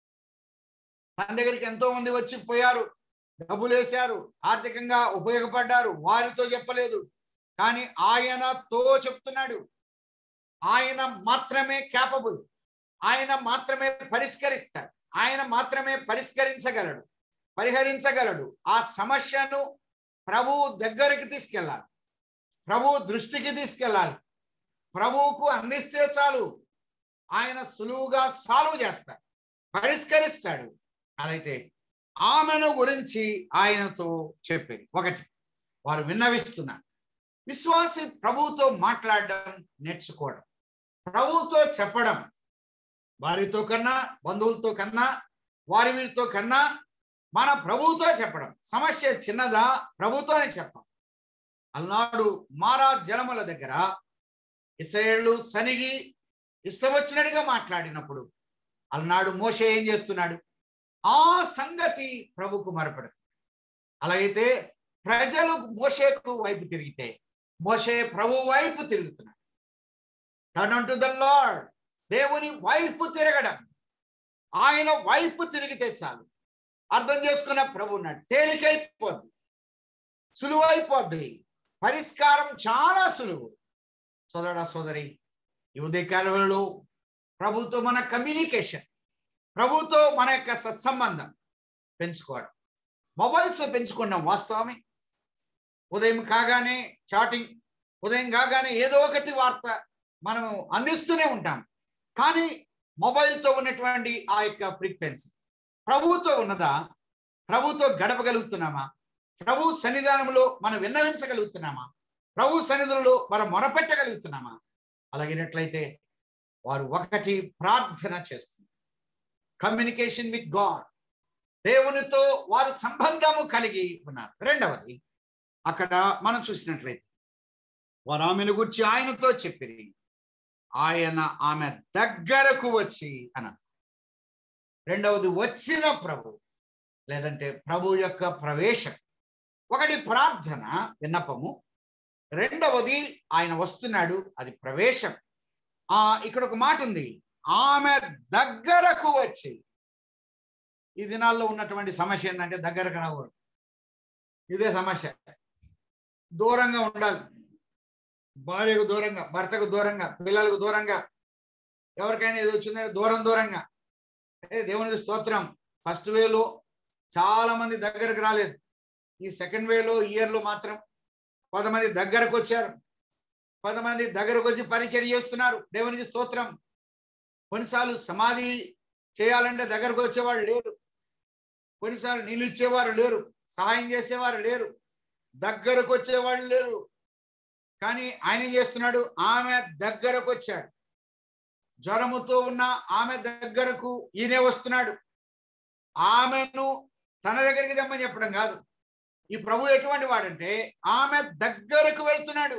తన దగ్గరికి ఎంతో మంది వచ్చి పోయారు, డబ్బులు వేశారు, ఆర్థికంగా ఉపయోగపడ్డారు, వారితో చెప్పలేదు. కానీ ఆయనతో చెప్తున్నాడు. ఆయన మాత్రమే క్యాపబుల్, ఆయన మాత్రమే పరిష్కరిస్తాడు, ఆయన మాత్రమే పరిహరించగలడు. ఆ సమస్యను ప్రభువు దగ్గరికి తీసుకెళ్ళాలి, ప్రభువు దృష్టికి తీసుకెళ్ళాలి. ప్రభువుకు అందిస్తే చాలు, ఆయన సులువుగా సాల్వ్ చేస్తాడు, పరిష్కరిస్తాడు. అదైతే ఆమెను గురించి ఆయనతో చెప్పేది. ఒకటి, వారు విన్నవిస్తున్నారు. విశ్వాసి ప్రభువుతో మాట్లాడడం నేర్చుకోవడం, ప్రభువుతో చెప్పడం, వారితో కన్నా, బంధువులతో కన్నా, వీరితో కన్నా మన ప్రభువుతో చెప్పడం. సమస్య చిన్నదా, ప్రభుతోనే చెప్పాలి. అలనాడు మారా జలముల దగ్గర ఇశ్రాయేలు సనిగి ఇష్టం వచ్చినట్టుగా మాట్లాడినప్పుడు అలనాడు మోషే ఏం చేస్తున్నాడు? ఆ సంగతి ప్రభుకు మరపడదు. అలాగైతే ప్రజలు మోషేకు వైపు తిరిగితే మోషే ప్రభు వైపు తిరుగుతున్నాడు. టర్న్ టు ద లార్డ్, దేవుని వైపు తిరగడం. ఆయన వైపు తిరిగితే చాలు, అర్థం చేసుకున్న ప్రభు ఉన్నాడు. తేలికైపోద్ది, సులువైపోద్ది, పరిష్కారం చాలా సులువు. సోదరా సోదరి, ఈ ఉదయకాలంలో ప్రభుతో మన కమ్యూనికేషన్, ప్రభుతో మన యొక్క సత్సంబంధం పెంచుకోవడం. మొబైల్స్ పెంచుకున్నాం వాస్తవమే. ఉదయం కాగానే చాటింగ్, ఉదయం కాగానే ఏదో ఒకటి వార్త మనం అందిస్తూనే ఉంటాం. కానీ మొబైల్తో ఉన్నటువంటి ఆ యొక్క ఫ్రీక్వెన్సీ ప్రభువుతో ఉన్నదా? ప్రభుతో గడపగలుగుతున్నామా? ప్రభు సన్నిధానంలో మనం విన్నవించగలుగుతున్నామా? ప్రభు సన్నిధిలో మనం మొరపెట్టగలుగుతున్నామా? అలాగినట్లయితే వారు ఒకటి ప్రార్థన చేస్తున్నారు, కమ్యూనికేషన్ విత్ గాడ్, దేవునితో వారు సంబంధము కలిగి ఉన్నారు. రెండవది, అక్కడ మనం చూసినట్లయితే వారు ఆమెను గురించి ఆయనతో చెప్పిరి, ఆయన ఆమె దగ్గరకు వచ్చి అన్నారు. రెండవది, వచ్చిన ప్రభు, లేదంటే ప్రభు యొక్క ప్రవేశం. ఒకటి ప్రార్థన, విన్నపము. రెండవది ఆయన వస్తున్నాడు, అది ప్రవేశం. ఇక్కడ ఒక మాట ఉంది, ఆమె దగ్గరకు వచ్చి. ఈ దినాల్లో ఉన్నటువంటి సమస్య ఏంటంటే దగ్గరకు రాకూడదు. ఇదే సమస్య. దూరంగా ఉండాలి, భార్యకు దూరంగా, భర్తకు దూరంగా, పిల్లలకు దూరంగా, ఎవరికైనా ఏదో వచ్చిందంటే దూరంగా. దేవునికి స్తోత్రం. ఫస్ట్ వేలో చాలా మంది దగ్గరకు రాలేదు. ఈ సెకండ్ వేలో, ఇయర్లో మాత్రం 10 మంది దగ్గరకు వచ్చారు. 10 మంది దగ్గరకు వచ్చి పరిచర్య చేస్తున్నారు. దేవునికి స్తోత్రం. కొన్నిసార్లు సమాధి చేయాలంటే దగ్గరకు వచ్చేవాళ్ళు లేరు, కొన్నిసార్లు నీళ్ళు ఇచ్చేవారు లేరు, సహాయం చేసేవారు లేరు, దగ్గరకు వచ్చేవాళ్ళు లేరు. కానీ ఆయన ఏం చేస్తున్నాడు? ఆమె దగ్గరకు వచ్చాడు. జ్వరముతో ఉన్న ఆమె దగ్గరకు ఈయనే వస్తున్నాడు. ఆమెను తన దగ్గరికి తెమ్మని చెప్పడం కాదు. ఈ ప్రభు ఎటువంటి వాడంటే ఆమె దగ్గరకు వెళ్తున్నాడు.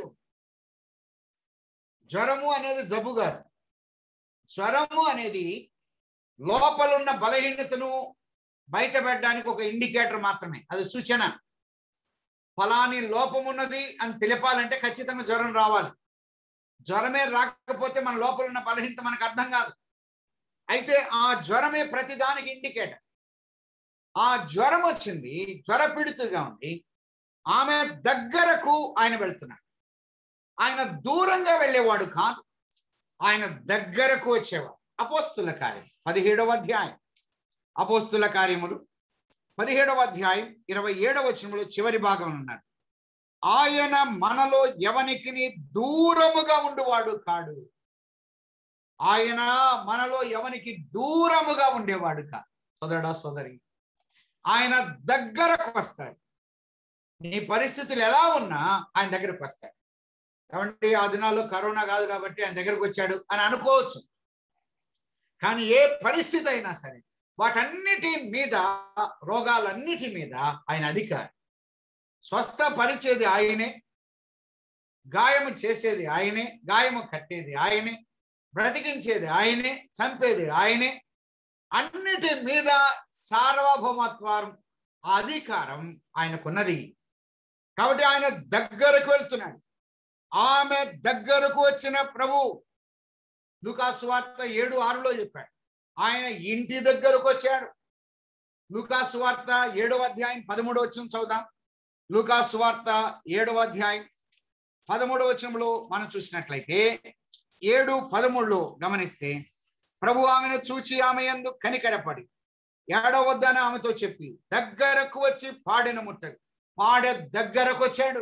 జ్వరము అనేది జబ్బు కాదు. జ్వరము అనేది లోపలున్న బలహీనతను బయటపెట్టడానికి ఒక ఇండికేటర్ మాత్రమే, అది సూచన. ఫలాని లోపం ఉన్నది అని తెలిపాలంటే ఖచ్చితంగా జ్వరం రావాలి. జ్వరమే రాకపోతే మన లోపల ఉన్న బలహీనత మనకు అర్థం కాదు. అయితే ఆ జ్వరమే ప్రతిదానికి ఇండికేటర్. ఆ జ్వరం వచ్చింది, జ్వరపీడితుగా ఉంది. ఆమె దగ్గరకు ఆయన వెళ్తున్నాడు. ఆయన దూరంగా వెళ్ళేవాడు కాదు, ఆయన దగ్గరకు వచ్చేవాడు. అపోస్తుల కార్యం 17వ అధ్యాయం, అపోస్తుల కార్యములు 17వ అధ్యాయం 27వ వచనంలో చివరి భాగం ఉన్నాడు. ఆయన మనలో ఎవనికి దూరముగా ఉండువాడు కాడు. ఆయన మనలో ఎవనికి దూరముగా ఉండేవాడు కాదు. సోదరుడా సోదరి, ఆయన దగ్గరకు వస్తాడు. నీ పరిస్థితులు ఎలా ఉన్నా ఆయన దగ్గరకు వస్తాడు. ఏమంటే ఆ దినాల్లో కరోనా కాదు కాబట్టి ఆయన దగ్గరకు వచ్చాడు అని అనుకోవచ్చు. కానీ ఏ పరిస్థితి అయినా సరే వాటన్నిటి మీద, రోగాలన్నిటి మీద ఆయన అధికారి. స్వస్థపరిచేది ఆయనే, గాయము చేసేది ఆయనే, గాయము కట్టేది ఆయనే, బ్రతికించేది ఆయనే, చంపేది ఆయనే. అన్నిటి మీద సార్వభౌమత్వం, అధికారం ఆయనకున్నది. కాబట్టి ఆయన దగ్గరకు వెళ్తున్నాడు. ఆమె దగ్గరకు వచ్చిన ప్రభు, లూకా సువార్త 7:6 చెప్పాడు. ఆయన ఇంటి దగ్గరకు వచ్చాడు. లూకా సువార్త 7వ అధ్యాయం 13వ వచనం చదువుదాం. లూకా సువార్త 7వ అధ్యాయం 13వ వచనంలో మనం చూసినట్లయితే 7:13లో గమనిస్తే, ప్రభు ఆమెను చూచి ఆమె యందు కనికరపడి ఏడవద్దని ఆమెతో చెప్పి దగ్గరకు వచ్చి పాడెను ముట్టడు. పాడ దగ్గరకు వచ్చాడు.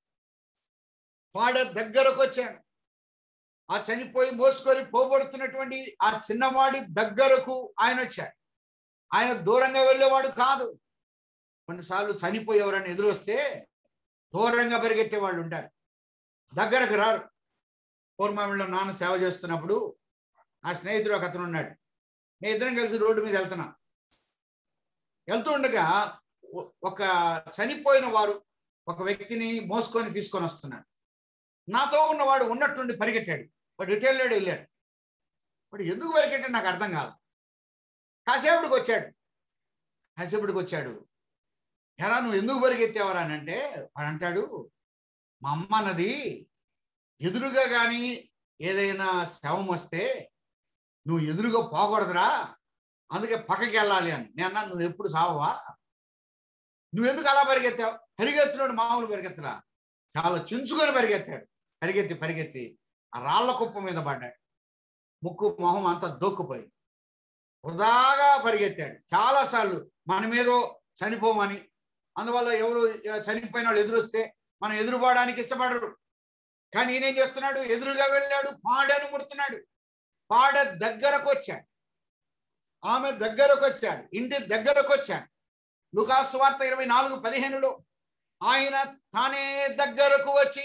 ఆ చనిపోయి మోసుకొని పోబడుతున్నటువంటి ఆ చిన్నవాడి దగ్గరకు ఆయన వచ్చాడు. ఆయన దూరంగా వెళ్ళేవాడు కాదు. కొన్నిసార్లు చనిపోయి ఎవరైనా ఎదురు వస్తే దూరంగా పరిగెట్టే వాళ్ళు ఉంటారు, దగ్గరకు రారు. పూర్వమిలో నాన్న సేవ చేస్తున్నప్పుడు నా స్నేహితుడు ఒక అతను ఉన్నాడు. నేను ఇద్దరం కలిసి రోడ్డు మీద వెళ్తూ ఉండగా ఒక చనిపోయిన వారు ఒక వ్యక్తిని మోసుకొని తీసుకొని వస్తున్నాడు. నాతో ఉన్నవాడు ఉన్నట్టుండి పరిగెట్టాడు. వాడు ఇటెళ్ళాడు, వెళ్ళాడు. వాడు ఎందుకు పరిగెట్టాడు నాకు అర్థం కాదు. కాసేపటికి వచ్చాడు. ఎరా నువ్వు ఎందుకు పరిగెత్తావరా అని అంటే వాడు అంటాడు, మా అమ్మ అన్నది ఎదురుగా కానీ ఏదైనా శవం వస్తే నువ్వు ఎదురుగా పోకూడదురా, అందుకే పక్కకి వెళ్ళాలి అని. నేను అన్నా, నువ్వు ఎప్పుడు సావవా, నువ్వెందుకు అలా పరిగెత్తావు? పరిగెత్తున్నాడు మామూలు పరిగెత్తరా, చాలా చుంచుకొని పరిగెత్తాడు. పరిగెత్తి ఆ రాళ్ల కుప్ప మీద పడ్డాడు. ముక్కు మొహం అంతా దొక్కుపోయి వృధాగా పరిగెత్తాడు. చాలాసార్లు మన మీద చనిపోమని, అందువల్ల ఎవరు చనిపోయిన వాళ్ళు ఎదురొస్తే మనం ఎదురుపోవడానికి ఇష్టపడరు. కానీ ఈయనేం చేస్తున్నాడు? ఎదురుగా వెళ్ళాడు, పాడను ముడుతున్నాడు. పాడ దగ్గరకు వచ్చాడు, ఆమె దగ్గరకు వచ్చాడు, ఇంటి దగ్గరకు వచ్చాడు. లూకా సువార్త 24:15లో ఆయన తానే దగ్గరకు వచ్చి,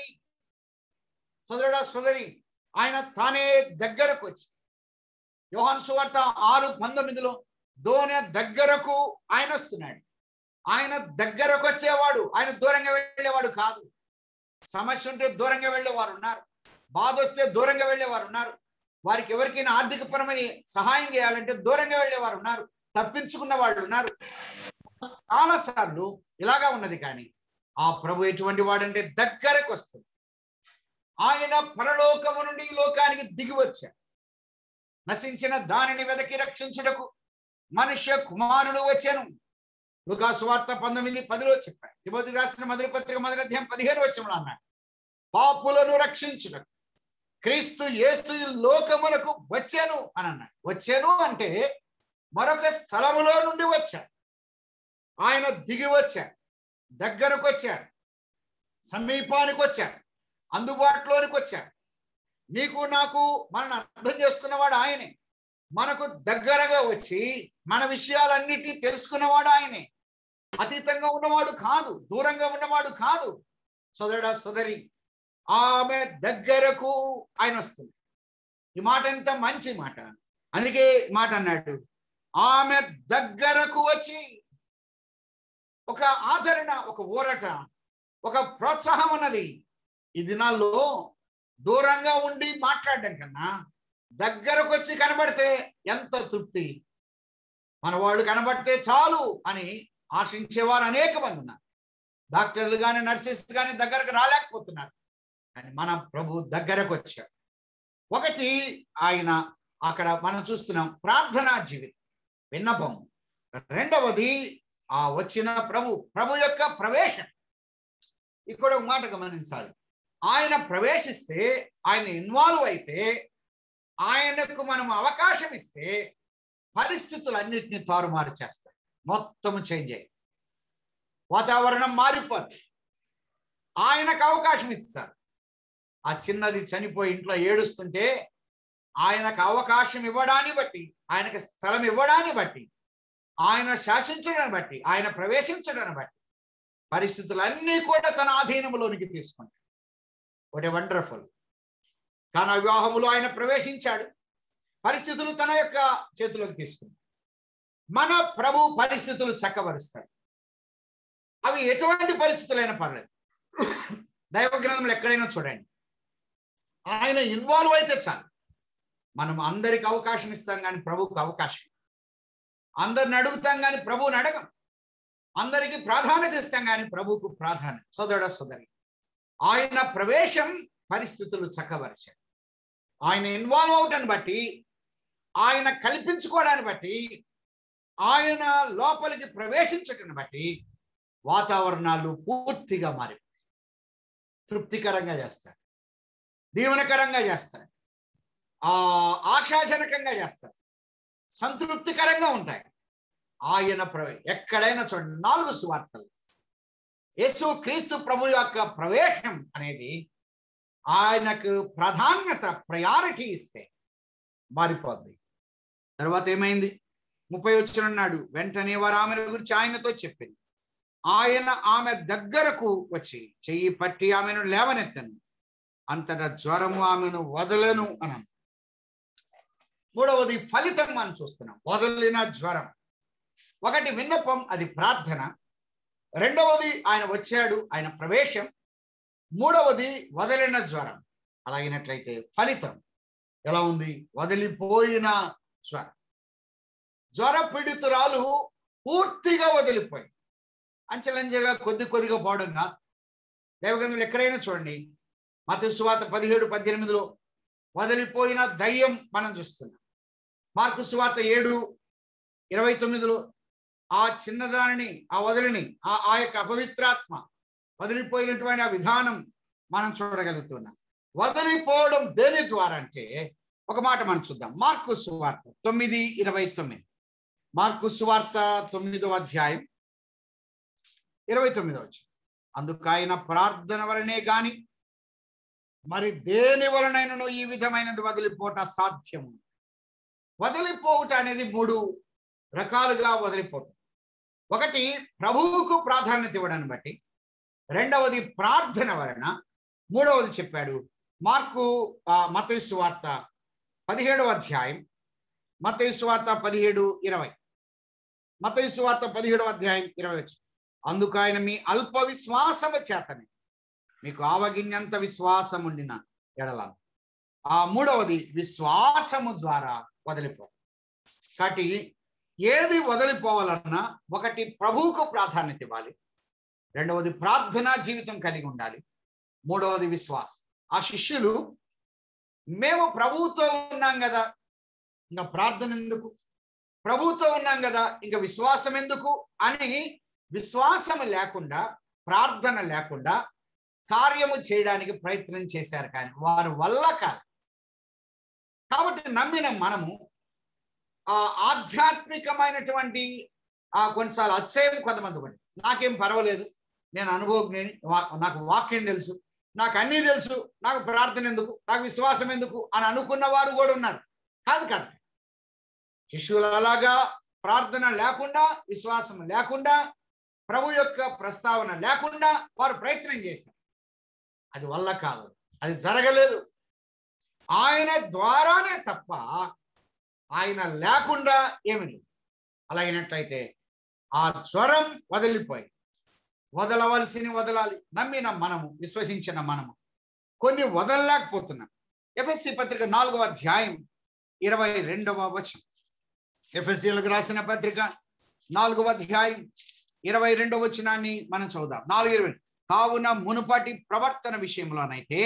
సోదరుడా సోదరి, ఆయన తానే దగ్గరకు వచ్చి, యోహాను సువార్త 6:19లో దోనె దగ్గరకు ఆయన వస్తున్నాడు. ఆయన దగ్గరకు వచ్చేవాడు, ఆయన దూరంగా వెళ్ళేవాడు కాదు. సమస్య ఉంటే దూరంగా వెళ్ళేవారు ఉన్నారు, బాధ వస్తే దూరంగా వెళ్ళేవారు ఉన్నారు, వారికి ఎవరికైనా ఆర్థికపరమైన సహాయం చేయాలంటే దూరంగా వెళ్ళేవారు ఉన్నారు, తప్పించుకున్న వాళ్ళు ఉన్నారు. చాలాసార్లు ఇలాగా ఉన్నది. కానీ ఆ ప్రభు ఎటువంటి వాడంటే దగ్గరకు వస్తుంది. ఆయన పరలోకము నుండి ఈ లోకానికి దిగి వచ్చాడు. నశించిన దానిని వెదకి రక్షించుటకు మనుష్య కుమారుడు వచ్చాను. లూకా సువార్త 19:10లో చెప్పాడు. తిమోతికి రాసిన మొదటి పత్రిక 1వ అధ్యాయం 15వ వచనంలో అన్నాడు, పాపులను రక్షించుటకు క్రీస్తు యేసు లోకమునకు వచ్చాను అని అన్నాడు. వచ్చాను అంటే మరొక స్థలములో నుండి వచ్చాడు. ఆయన దిగి వచ్చాడు, దగ్గరకు వచ్చాడు, సమీపానికి వచ్చాడు, అందుబాటులోనికి వచ్చాడు. నీకు నాకు మనల్ని అర్థం చేసుకున్నవాడు ఆయనే. మనకు దగ్గరగా వచ్చి మన విషయాలన్నిటినీ తెలుసుకున్నవాడు ఆయనే. అతీతంగా ఉన్నవాడు కాదు, దూరంగా ఉన్నవాడు కాదు. సోదరుడా సోదరి, ఆమె దగ్గరకు ఆయన వస్తుంది. ఈ మాట ఎంత మంచి మాట. అందుకే మాట అన్నాడు, ఆమె దగ్గరకు వచ్చి. ఒక ఆదరణ, ఒక ఊరట, ఒక ప్రోత్సాహం ఉన్నది. ఈ దినాల్లో దూరంగా ఉండి మాట్లాడడం కన్నా దగ్గరకు వచ్చి కనబడితే ఎంత తృప్తి. మన వాళ్ళు కనబడితే చాలు అని ఆశించేవారు అనేక మంది ఉన్నారు. డాక్టర్లు కానీ నర్సెస్ కానీ దగ్గరకు రాలేకపోతున్నారు. కానీ మన ప్రభు దగ్గరకు వచ్చాడు. ఒకటి ఆయన అక్కడ మనం చూస్తున్నాం ప్రార్థనా జీవితం, విన్నపం. రెండవది ఆ వచ్చిన ప్రభు యొక్క ప్రవేశం. ఇక్కడ ఒక మాట గమనించాలి. ఆయన ప్రవేశిస్తే, ఆయన ఇన్వాల్వ్ అయితే, ఆయనకు మనం అవకాశం ఇస్తే పరిస్థితులన్నిటిని తారుమారు చేస్తాయి, మొత్తం చేంజ్ అయ్యి వాతావరణం మారిపోతుంది. ఆయనకు అవకాశం ఇస్తారు. ఆ చిన్నది చనిపోయి ఇంట్లో ఏడుస్తుంటే ఆయనకు అవకాశం ఇవ్వడాన్ని బట్టి, ఆయనకు స్థలం ఇవ్వడాన్ని బట్టి, ఆయన శాసించడాన్ని బట్టి, ఆయన ప్రవేశించడాన్ని బట్టి పరిస్థితులన్నీ కూడా తన ఆధీనంలోనికి తీసుకుంటాడు. What a wonderful. తన వివాహములో ఆయన ప్రవేశించాడు, పరిస్థితులు తన యొక్క చేతిలోకి తీసుకున్నాడు. మన ప్రభు పరిస్థితులు చక్కబరుస్తాడు. అవి ఎటువంటి పరిస్థితులైనా పర్లేదు. దైవ గ్రంథంలో ఎక్కడైనా చూడండి, ఆయన ఇన్వాల్వ్ అయితే చాలు. మనం అందరికి అవకాశం ఇస్తాం కానీ ప్రభువుకు అవకాశం, అందరిని అడుగుతాం కానీ ప్రభువుని అడగం, అందరికీ ప్రాధాన్యత ఇస్తాం కానీ ప్రభువుకు ప్రాధాన్యత. సోదరుడా సోదరి, ఆయన ప్రవేశం పరిస్థితులు చక్కబరిచాడు. ఆయన ఇన్వాల్వ్ అవటాన్ని బట్టి, ఆయన కల్పించుకోవడాన్ని బట్టి, ఆయన లోపలికి ప్రవేశించటాన్ని బట్టి వాతావరణాలు పూర్తిగా మారి తృప్తికరంగా చేస్తారు, దీవెనకరంగా చేస్తారు, ఆశాజనకంగా చేస్తారు, సంతృప్తికరంగా ఉంటాయి. ఆయన ఎక్కడైనా చూడండి 4 సువార్తలు యేసు క్రీస్తు ప్రభు యొక్క ప్రవేశం అనేది ఆయనకు ప్రాధాన్యత, ప్రయారిటీ ఇస్తే మారిపోద్ది. తర్వాత ఏమైంది? 30 వచనం అన్నాడు, వెంటనే వారు ఆమె గురించి ఆయనతో చెప్పింది. ఆయన ఆమె దగ్గరకు వచ్చి చెయ్యి పట్టి ఆమెను లేవనెత్తను, అంతటా జ్వరము ఆమెను వదలను అన్నాను. 3వది ఫలితం మనం చూస్తున్నాం. వదలిన జ్వరం. 1 విన్నపం, అది ప్రార్థన. 2వది ఆయన వచ్చాడు, ఆయన ప్రవేశం. 3వది వదిలిన జ్వరం. అలాగినట్లయితే ఫలితం ఎలా ఉంది? వదిలిపోయిన జ్వరం. జ్వర పీడితురాలు పూర్తిగా వదిలిపోయి, అంచెలంచెలుగా కొద్దిగా పోవడంగా. దైవగ్రంథంలో ఎక్కడైనా చూడండి, మత్తయి సువార్త 17:18 వదిలిపోయిన దయ్యం మనం చూస్తున్నాం. మార్కు సువార్త 7:29 ఆ చిన్నదానిని, ఆ వదిలిని, ఆ యొక్క అపవిత్రాత్మ వదిలిపోయినటువంటి ఆ విధానం మనం చూడగలుగుతున్నాం. వదిలిపోవడం దేని ద్వారా అంటే ఒక మాట మనం చూద్దాం. మార్కు సువార్త 9:29. మార్కు సువార్త 9వ అధ్యాయం 29వ వచనం. అందుకు ఆయన ప్రార్థన వలనే గాని మరి దేని వలనైనను ఈ విధమైనది వదిలిపోట సాధ్యము. వదిలిపోవుట అనేది 3 రకాలుగా వదిలిపోతుంది. 1 ప్రభువుకు ప్రాధాన్యత ఇవ్వడాన్ని బట్టి, 2వది ప్రార్థన వలన, 3వది చెప్పాడు మత్తయి సువార్త 17వ అధ్యాయం, మత్తయి సువార్త 17:20. మత్తయి సువార్త 17వ అధ్యాయం 20. అందుకు ఆయన మీ అల్ప విశ్వాసము చేతనే మీకు ఆవగిన్నంత విశ్వాసం ఉండిన ఎడల. 3వది విశ్వాసము ద్వారా వదిలిపో. కాబట్టి ఏది వదిలిపోవాలన్నా 1 ప్రభువుకు ప్రాధాన్యత ఇవ్వాలి, 2వది ప్రార్థనా జీవితం కలిగి ఉండాలి, 3వది విశ్వాసం. ఆ శిష్యులు మేము ప్రభువుతో ఉన్నాం కదా, ఇంకా ప్రార్థన ఎందుకు? ప్రభువుతో ఉన్నాం కదా, ఇంకా విశ్వాసం ఎందుకు అని విశ్వాసం లేకుండా, ప్రార్థన లేకుండా కార్యము చేయడానికి ప్రయత్నం చేశారు, కానీ వారి వల్ల కాదు. కాబట్టి నమ్మిన మనము ఆధ్యాత్మికమైనటువంటి కొన్నిసార్లు అతిశయం కొంతమంది పడి, నాకేం పర్వాలేదు, నేను అనుభవజ్ఞని, నాకు వాక్యం తెలుసు, నాకు అన్నీ తెలుసు, నాకు ప్రార్థన ఎందుకు, నాకు విశ్వాసం ఎందుకు అని అనుకున్న వారు కూడా ఉన్నారు. కాదు. శిష్యులు అలాగా ప్రార్థన లేకుండా, విశ్వాసం లేకుండా, ప్రభు యొక్క ప్రస్తావన లేకుండా వారు ప్రయత్నం చేశారు. అది వల్ల కాదు, అది జరగలేదు. ఆయన ద్వారానే తప్ప ఆయన లేకుండా ఏమి లేదు. అలాగినట్లయితే ఆ జ్వరం వదిలిపోయి, వదలవలసిని వదలాలి. నమ్మిన మనము, విశ్వసించిన మనము కొన్ని వదలలేకపోతున్నాం. ఎఫెసీ పత్రిక 4వ అధ్యాయం 22వ వచనం. ఎఫెసీలకు రాసిన పత్రిక 4వ అధ్యాయం 22వ వచనాన్ని మనం చదువుదాం. 4:20. కావున మునుపటి ప్రవర్తన విషయంలోనైతే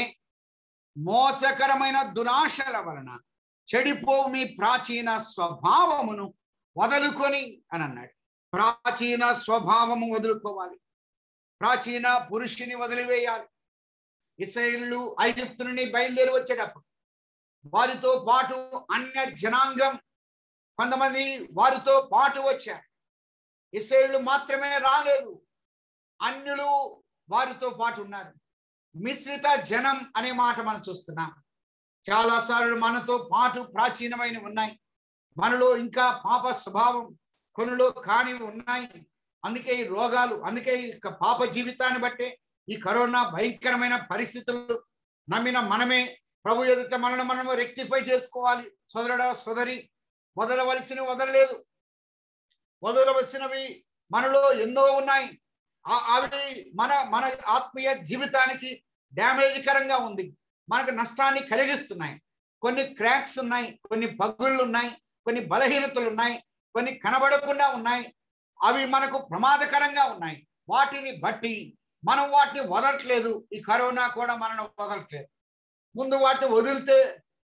మోసకరమైన దురాశల వలన చెడిపో మీ ప్రాచీన స్వభావమును వదులుకొని అని అన్నాడు. ప్రాచీన స్వభావము వదులుకోవాలి, ప్రాచీన పురుషుని వదిలివేయాలి. ఇశ్రాయేలు ఐగుప్తు నుండి బయలుదేరి వచ్చేటప్పుడు వారితో పాటు అన్య జనాంగం కొంతమంది వారితో పాటు వచ్చారు. ఇశ్రాయేలు మాత్రమే రాలేదు, అన్యులు వారితో పాటు ఉన్నారు. మిశ్రిత జనం అనే మాట మనం చూస్తున్నాం. చాలాసార్లు మనతో పాటు ప్రాచీనమైనవి ఉన్నాయి, మనలో ఇంకా పాప స్వభావం కొనులో కానివి ఉన్నాయి. అందుకే ఈ రోగాలు, అందుకే ఈ పాప జీవితాన్ని బట్టే ఈ కరోనా భయంకరమైన పరిస్థితులు. నమ్మిన మనమే ప్రభు ఎదుట మనము రెక్టిఫై చేసుకోవాలి. సోదరుడా, సోదరి, వదలవలసినవి వదలలేదు, వదలవలసినవి మనలో ఎన్నో ఉన్నాయి. అవి మన ఆత్మీయ జీవితానికి డ్యామేజ్ కరంగా ఉంది, మనకు నష్టాన్ని కలిగిస్తున్నాయి. కొన్ని క్రాక్స్ ఉన్నాయి, కొన్ని పగుళ్ళు ఉన్నాయి, కొన్ని బలహీనతలు ఉన్నాయి, కొన్ని కనబడకుండా ఉన్నాయి. అవి మనకు ప్రమాదకరంగా ఉన్నాయి. వాటిని బట్టి మనం వాటిని వదలట్లేదు. ఈ కరోనా కూడా మనల్ని వదలట్లేదు. ముందు వాటిని వదిలితే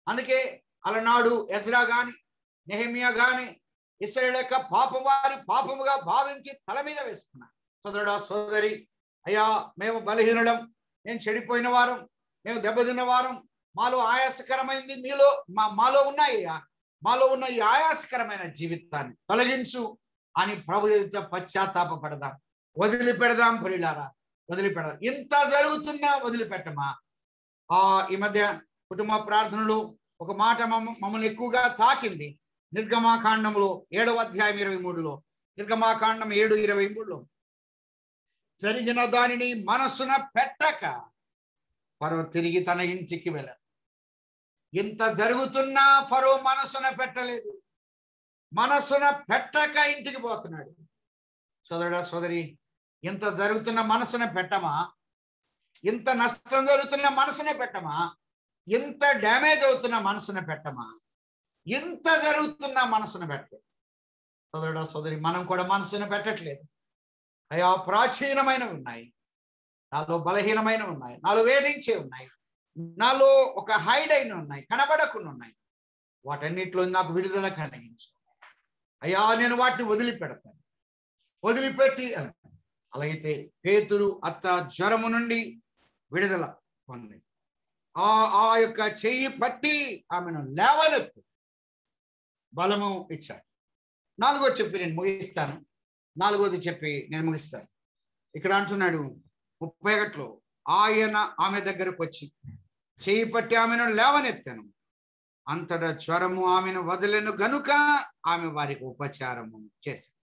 అందుకే అలనాడు ఎజ్రా గాని నెహెమియా గాని ఇశ్రాయేలు యొక్క పాపం వారి పాపముగా భావించి తల మీద వేసుకున్నారు. సోదరుడా సోదరి, అయ్యా మేము బలహీనులం, మేము చెడిపోయిన వారం, మేము దెబ్బతిన్న వారం, మాలో ఆయాసకరమైంది మాలో ఉన్నాయ్యా, మాలో ఉన్న ఈ ఆయాసకరమైన జీవితాన్ని తొలగించు అని ప్రభు ఎదుట పశ్చాత్తాపపడదాం, వదిలిపెడదాం. ప్రియులారా, వదిలిపెడదాం. ఇంత జరుగుతున్నా వదిలిపెట్టమా? ఈ మధ్య కుటుంబ ప్రార్థనలు ఒక మాట మమ్మల్ని ఎక్కువగా తాకింది. నిర్గమాకాండంలో 7వ అధ్యాయం 23లో, నిర్గమాకాండం 7:23లో, జరిగిన దానిని మనస్సున పెట్టక ఫరో తిరిగి తన ఇంటికి వెళ్ళాడు. ఇంత జరుగుతున్నా ఫరో మనస్సున పెట్టలేదు, మనస్సున పెట్టక ఇంటికి పోతున్నాడు. సోదరుడా సోదరి, ఇంత జరుగుతున్న మనసున పెట్టమా? ఇంత నష్టం జరుగుతున్న మనసున పెట్టమా? ఇంత డ్యామేజ్ అవుతున్న మనసున పెట్టమా? ఇంత జరుగుతున్న మనసున పెట్టలేదు. సోదరుడా సోదరి, మనం కూడా మనసున పెట్టట్లేదు. అయ్యా ప్రాచీనమైనవి ఉన్నాయి, నాలో బలహీనమైనవి ఉన్నాయి, నాలో వేధించే ఉన్నాయి, నాలో ఒక హైడ్ అయిన ఉన్నాయి, కనబడకుండా ఉన్నాయి. వాటన్నిటిలో నాకు విడుదల కలిగించు అయ్యా, నేను వాటిని వదిలిపెడతాను, వదిలిపెట్టి. అలాగైతే పేతురు అత్త జ్వరము నుండి విడుదల పొంది ఆ యొక్క చెయ్యి పట్టి ఆమెను లేవనెత్తు బలము ఇచ్చాడు. 4వ చెప్పి నేను ముగిస్తాను. 4వది చెప్పి నేను ముగిస్తాను. ఇక్కడ అంటున్నాడు 31లో, ఆయన ఆమె దగ్గరకు వచ్చి చెయ్యి పట్టి ఆమెను లేవనెత్తాను, అంతటా జ్వరము ఆమెను వదిలేను గనుక ఆమె వారికి ఉపచారము చేశారు.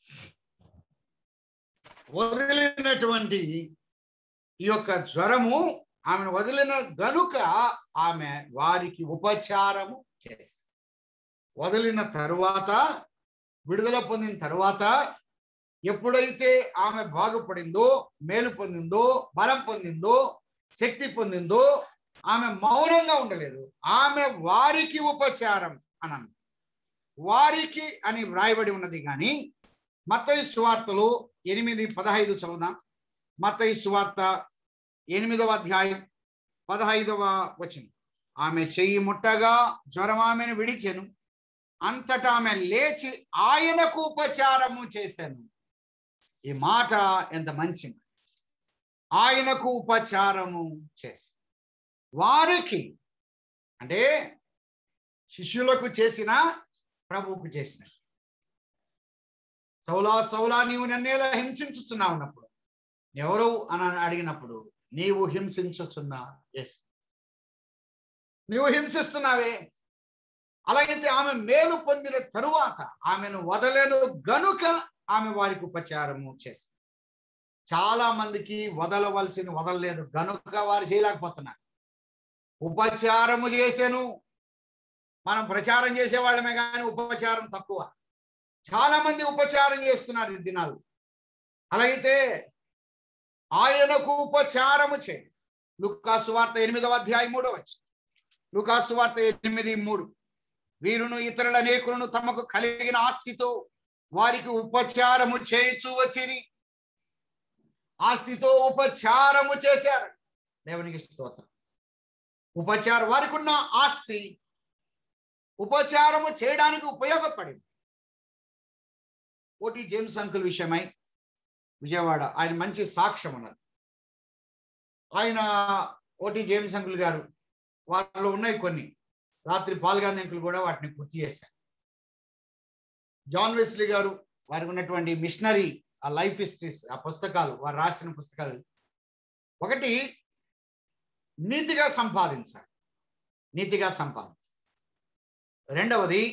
వదిలినటువంటి ఈ యొక్క జ్వరము ఆమెను వదిలిన గనుక ఆమె వారికి ఉపచారము చేశారు. వదిలిన తరువాత, విడుదల పొందిన తరువాత, ఎప్పుడైతే ఆమె బాగుపడిందో, మేలు పొందిందో, బలం పొందిందో, శక్తి పొందిందో, ఆమె మౌనంగా ఉండలేదు. ఆమె వారికి ఉపచారం అన్నాను. వారికి అని వ్రాయబడి ఉన్నది. కానీ మత్తయి సువార్తలో 8:15 చదువుదాం. మత్తయి సువార్త 8వ అధ్యాయం 15వ వచనం. ఆమె చెయ్యి ముట్టగా జ్వరం ఆమెను విడిచెను, అంతటా ఆమె లేచి ఆయనకు ఉపచారము చేశాను. ఈ మాట ఎంత మంచి మాట. ఆయనకు ఉపచారము చేసి, వారికి అంటే శిష్యులకు చేసిన, ప్రభువుకు చేసిన. సౌలా సౌలా, నీవు నన్నేలా హింసించుచున్నావు అన్నప్పుడు, ఎవరు అని అడిగినప్పుడు, నీవు హింసించుచున్నా యేసు, నీవు హింసిస్తున్నావే. అలాగైతే ఆమె మేలు పొందిన తరువాత ఆమెను వదలేను గనుక ఆమె వారికి ఉపచారము చేసింది. చాలా మందికి వదలవలసిన వదలలేదు గనుక వారు చేయలేకపోతున్నారు. ఉపచారము చేశాను. మనం ప్రచారం చేసేవాళ్ళమే కానీ ఉపచారం తక్కువ. చాలా మంది ఉపచారం చేస్తున్నారు ఈ దినాలు. అలాగైతే ఆయనకు ఉపచారము చేయి. లూకా సువార్త 8వ అధ్యాయం 3వ వచనం. లూకా సువార్త 8:3. వీరును ఇతరుల అనేకులను తమకు కలిగిన ఆస్తితో వారికి ఉపచారము చేయించు వచ్చిరి. ఆస్తితో ఉపచారము చేశారు. దేవునికి స్తోత్రం. ఉపచారం, వారికి ఉన్న ఆస్తి ఉపచారము చేయడానికి ఉపయోగపడింది. ఓటి జేమ్స్ అంకుల్ విషయమై విజయవాడ ఆయన మంచి సాక్ష్యం ఉన్నది. ఆయన ఓటి జేమ్స్ అంకుల్ గారు, వాటిలో ఉన్నాయి కొన్ని. రాత్రి పాల్గాంధీ అంకుల్ కూడా వాటిని పూర్తి చేశారు. జాన్ వెస్లీ గారు, వారికి ఉన్నటువంటి మిషనరీ ఆ లైఫ్ హిస్టరీస్, ఆ పుస్తకాలు, వారు రాసిన పుస్తకాలు. ఒకటి, నీతిగా సంపాదించాలి, నీతిగా సంపాదించాలి. రెండవది,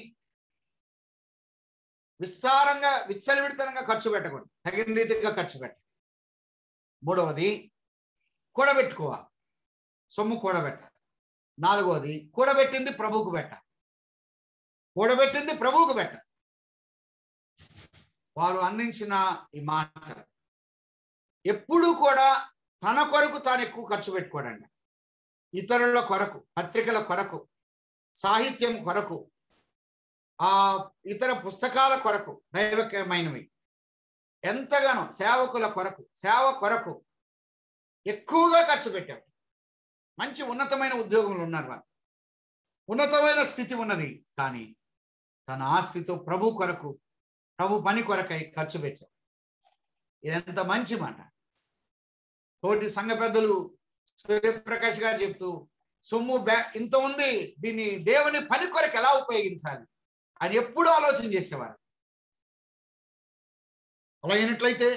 విస్తారంగా విచ్చలవిడితనంగా ఖర్చు పెట్టకూడదు, తగిన రీతిగా ఖర్చు పెట్టాలి. మూడవది, కూడబెట్టుకోవాలి, సొమ్ము కూడబెట్టాలి. నాలుగవది, కూడబెట్టింది ప్రభువుకు పెట్టాలి, కూడబెట్టింది ప్రభువుకు పెట్టాలి. వారు అందించిన ఈ మాట, ఎప్పుడు కూడా తన కొరకు తాను ఎక్కువ ఖర్చు పెట్టుకోడండి. ఇతరుల కొరకు, పత్రికల కొరకు, సాహిత్యం కొరకు, ఆ ఇతర పుస్తకాల కొరకు, దైవకమైనవి ఎంతగానో సేవకుల కొరకు, సేవ కొరకు ఎక్కువగా ఖర్చు పెట్టారు. మంచి ఉన్నతమైన ఉద్యోగంలో ఉన్నారు వారు. ఉన్నతమైన స్థితి ఉన్నది, కానీ తన ఆస్తితో ప్రభు కొరకు, ప్రభు పని కొరకై ఖర్చు పెట్టాడు. ఇదంత మంచి మాట. తోటి సంఘ పెద్దలు సూర్యప్రకాష్ గారు చెప్తూ, సొమ్ము ఇంత ఉంది, దీన్ని దేవుని పని కొరకు ఎలా ఉపయోగించాలి అని ఎప్పుడూ ఆలోచన చేసేవారు. అలా అయినట్లయితే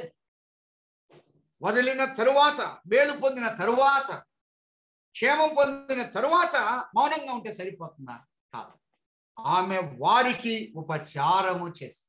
వదిలిన తరువాత, మేలు పొందిన తరువాత, క్షేమం పొందిన తరువాత మౌనంగా ఉంటే సరిపోతుందా? కాదు. ఆమె వారికి ఉపచారము చేసి,